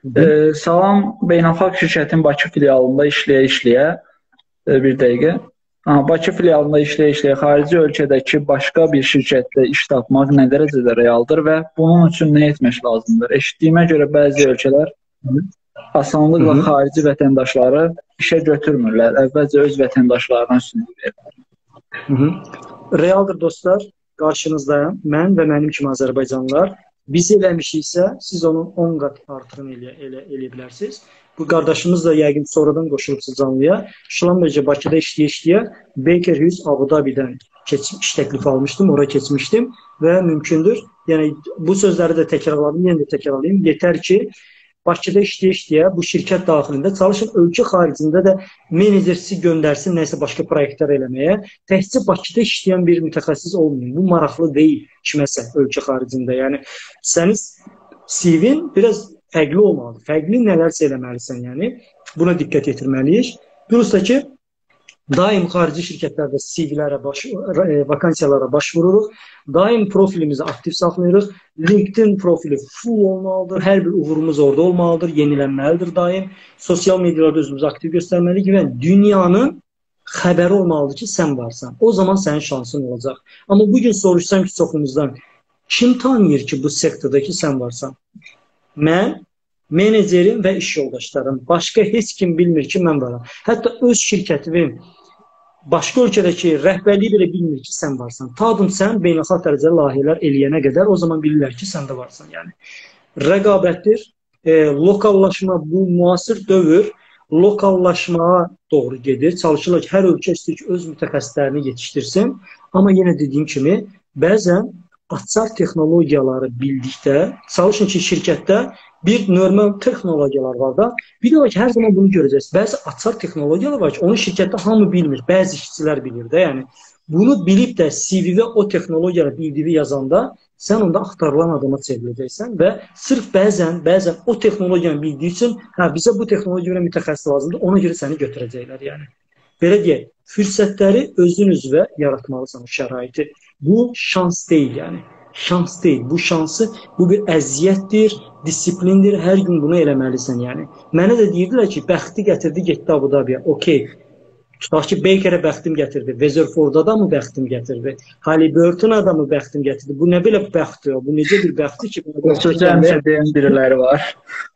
Salam, beynəlxalq şirkətin Bakı filialında işləyə-işləyə bir dəqiqə. Bakı filialında işləyə-işləyə xarici ölkədəki başqa bir şirkətdə iş tapmaq nə dərəcədə realdır və bunun üçün nə etmək lazımdır? Eşitdiyimə görə bəzi ölkələr asanlıqla xarici vətəndaşları işə götürmürlər. Əvvəlcə öz vətəndaşlarına üstünlük verirlər. Realdır dostlar, qarşınızdayım. Mən və mənim kimi Azərbaycanlılar. Biz eləmişiksə, siz onun 10 qat artırını eləyə bilərsiniz. Bu qardaşımız da yəqin sonradan qoşulubsa canlıya. Şulanbəcə Bakıda işləyə-işləyə Baker Hughes Abu Dhabi'dən iş təklifi almışdım, oraya keçmişdim və mümkündür. Yəni bu sözləri də təkrarladım, yenə də təkrarlayayım. Yetər ki, Bakıda işləyə-işləyə bu şirkət daxilində çalışın, ölkə xaricində də menecersi göndərsin, nəsə başqa proyektlər eləməyə. Təkcə Bakıda işləyən bir mütəxəssis olmayın. Bu maraqlı deyil kiməsə ölkə xaricində. Yəni sənin CV-in biraz fərqli olmalıdır. Fərqli nələrsə eləməlisən, yəni. Buna diqqət yetirməliyik. Plus da ki, daim xarici şirkətlərdə CV-lərə, vakansiyalara başvururuq. Daim profilimizi aktiv saxlayırıq. LinkedIn profili full olmalıdır. Hər bir uğurumuz orada olmalıdır. Yenilənməlidir daim. Sosial medialarda özümüzü aktiv göstərməliyik və dünyanın xəbəri olmalıdır ki, sən varsan. O zaman sənin şansın olacaq. Amma bugün soruşsam ki, çoxumuzdan kim tanıyır ki, bu sektorda ki, sən varsan? Mən, menecerim və iş yoldaşlarım. Başqa heç kim bilmir ki, mən varam. Hətta öz şirkətimin başqa ölkədəki rəhbərliyi belə bilmir ki, sən varsan. Tadım sən beynəlxalq dərəcədə layihələr eləyənə qədər o zaman bilirlər ki, sən də varsan. Yəni rəqabətdir, lokallaşma, bu müasir dövr lokallaşmağa doğru gedir. Çalışırlar ki, hər ölkə istəyir ki, öz mütəxəssislərini yetişdirsin. Amma yenə dediyim kimi, bəzən açar texnologiyaları bildikdə, çalışın ki, şirkətdə bir normal texnologiyalar var da, bir də var ki, hər zaman bunu görəcəksiniz. Bəzi açar texnologiyalar var ki, onu şirkətdə hamı bilmir, bəzi işçilər bilir də, yəni. Bunu bilib də CV-və o texnologiyaları bildiyi yazanda, sən onda axtarılan adama çevriləcəksən və sırf bəzən o texnologiyanı bildiyi üçün, bizə bu texnologiya mütəxəssis lazımdır, ona görə səni götürəcəklər, yəni. Belə deyək, fürsətləri özünüzvə yaratmalısan o şəraiti. Bu şans deyil yəni. Şans deyil. Bu şansı, bu bir əziyyətdir, disiplindir. Hər gün bunu eləməlisən yəni. Mənə də deyirdilər ki, bəxti gətirdi, getdi Abu Dhabi'yə. Okey. Tutaq ki, Baker'ə bəxtim gətirdi. Weatherford'a da mı bəxtim gətirdi? Halliburton'a da mı bəxtim gətirdi? Bu nə belə bəxtdir? Bu necə bir bəxtdir ki? Sözən deyən biriləri var.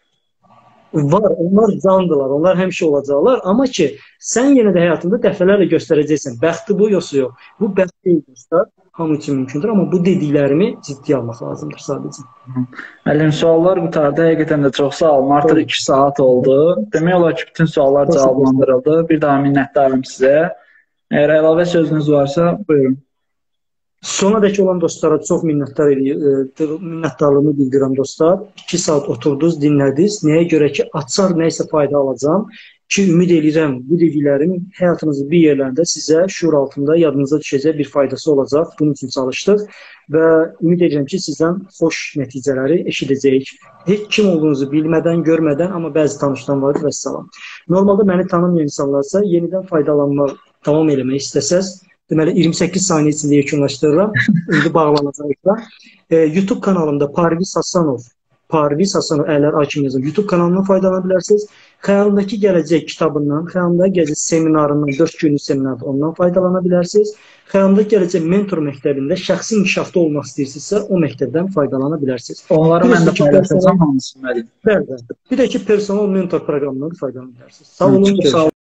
Var, onlar candılar, onlar həmişə olacaqlar. Amma ki, sən yenə də həyatında dəfələrlə göstərəcəksən. Bəxti bu, yoxsa yox. Bu bəxt deyildirsə, hamı üçün mümkündür. Amma bu dediklərimi ciddi almaq lazımdır sadəcə. Müəllim, suallar qutardı. Həqiqətən də çox sağ olun. Artıq 2 saat oldu. Demək olar ki, bütün suallar cavablandırıldı. Bir daha minnətdarım sizə. Əgər əlavə sözünüz varsa, buyurun. Sonadakı olan dostlara çox minnətdarlığımı bildirirəm dostlar. 2 saat oturdunuz, dinlədiniz. Nəyə görə ki, açar nəysə fayda alacağım ki, ümid edirəm bu dediklərim həyatınızın bir yerlərində sizə şuur altında yadınıza düşəcək bir faydası olacaq. Bunun üçün çalışdıq və ümid edirəm ki, sizdən xoş nəticələri eşidəcəyik. Heç kim olduğunuzu bilmədən, görmədən, amma bəzi tanışdan vardır və salam. Normalda məni tanımayan insanlarsa yenidən faydalanmaq, davam eləmək istəsəz, deməli 28 saniyə içində yekunlaşdırıram. İndi bağlanacaqlar. YouTube kanalımda Parviz Hasanov Əylər Hakim yazır. YouTube kanalından faydalana bilərsiniz. Xəyalındakı gələcək kitabından, xəyalındakı gələcək seminarından, 4 günlük seminarda ondan faydalana bilərsiniz. Xəyalındakı gələcək mentor məktəbində şəxsi inkişafda olmaq istəyirsinizsə, o məktəbdən faydalana bilərsiniz. Onları mən də paylaşacağam, hamısı müəllim. Bəli. Bir də ki, personal mentor proqramından faydalana bilərsiniz. Sağ olun.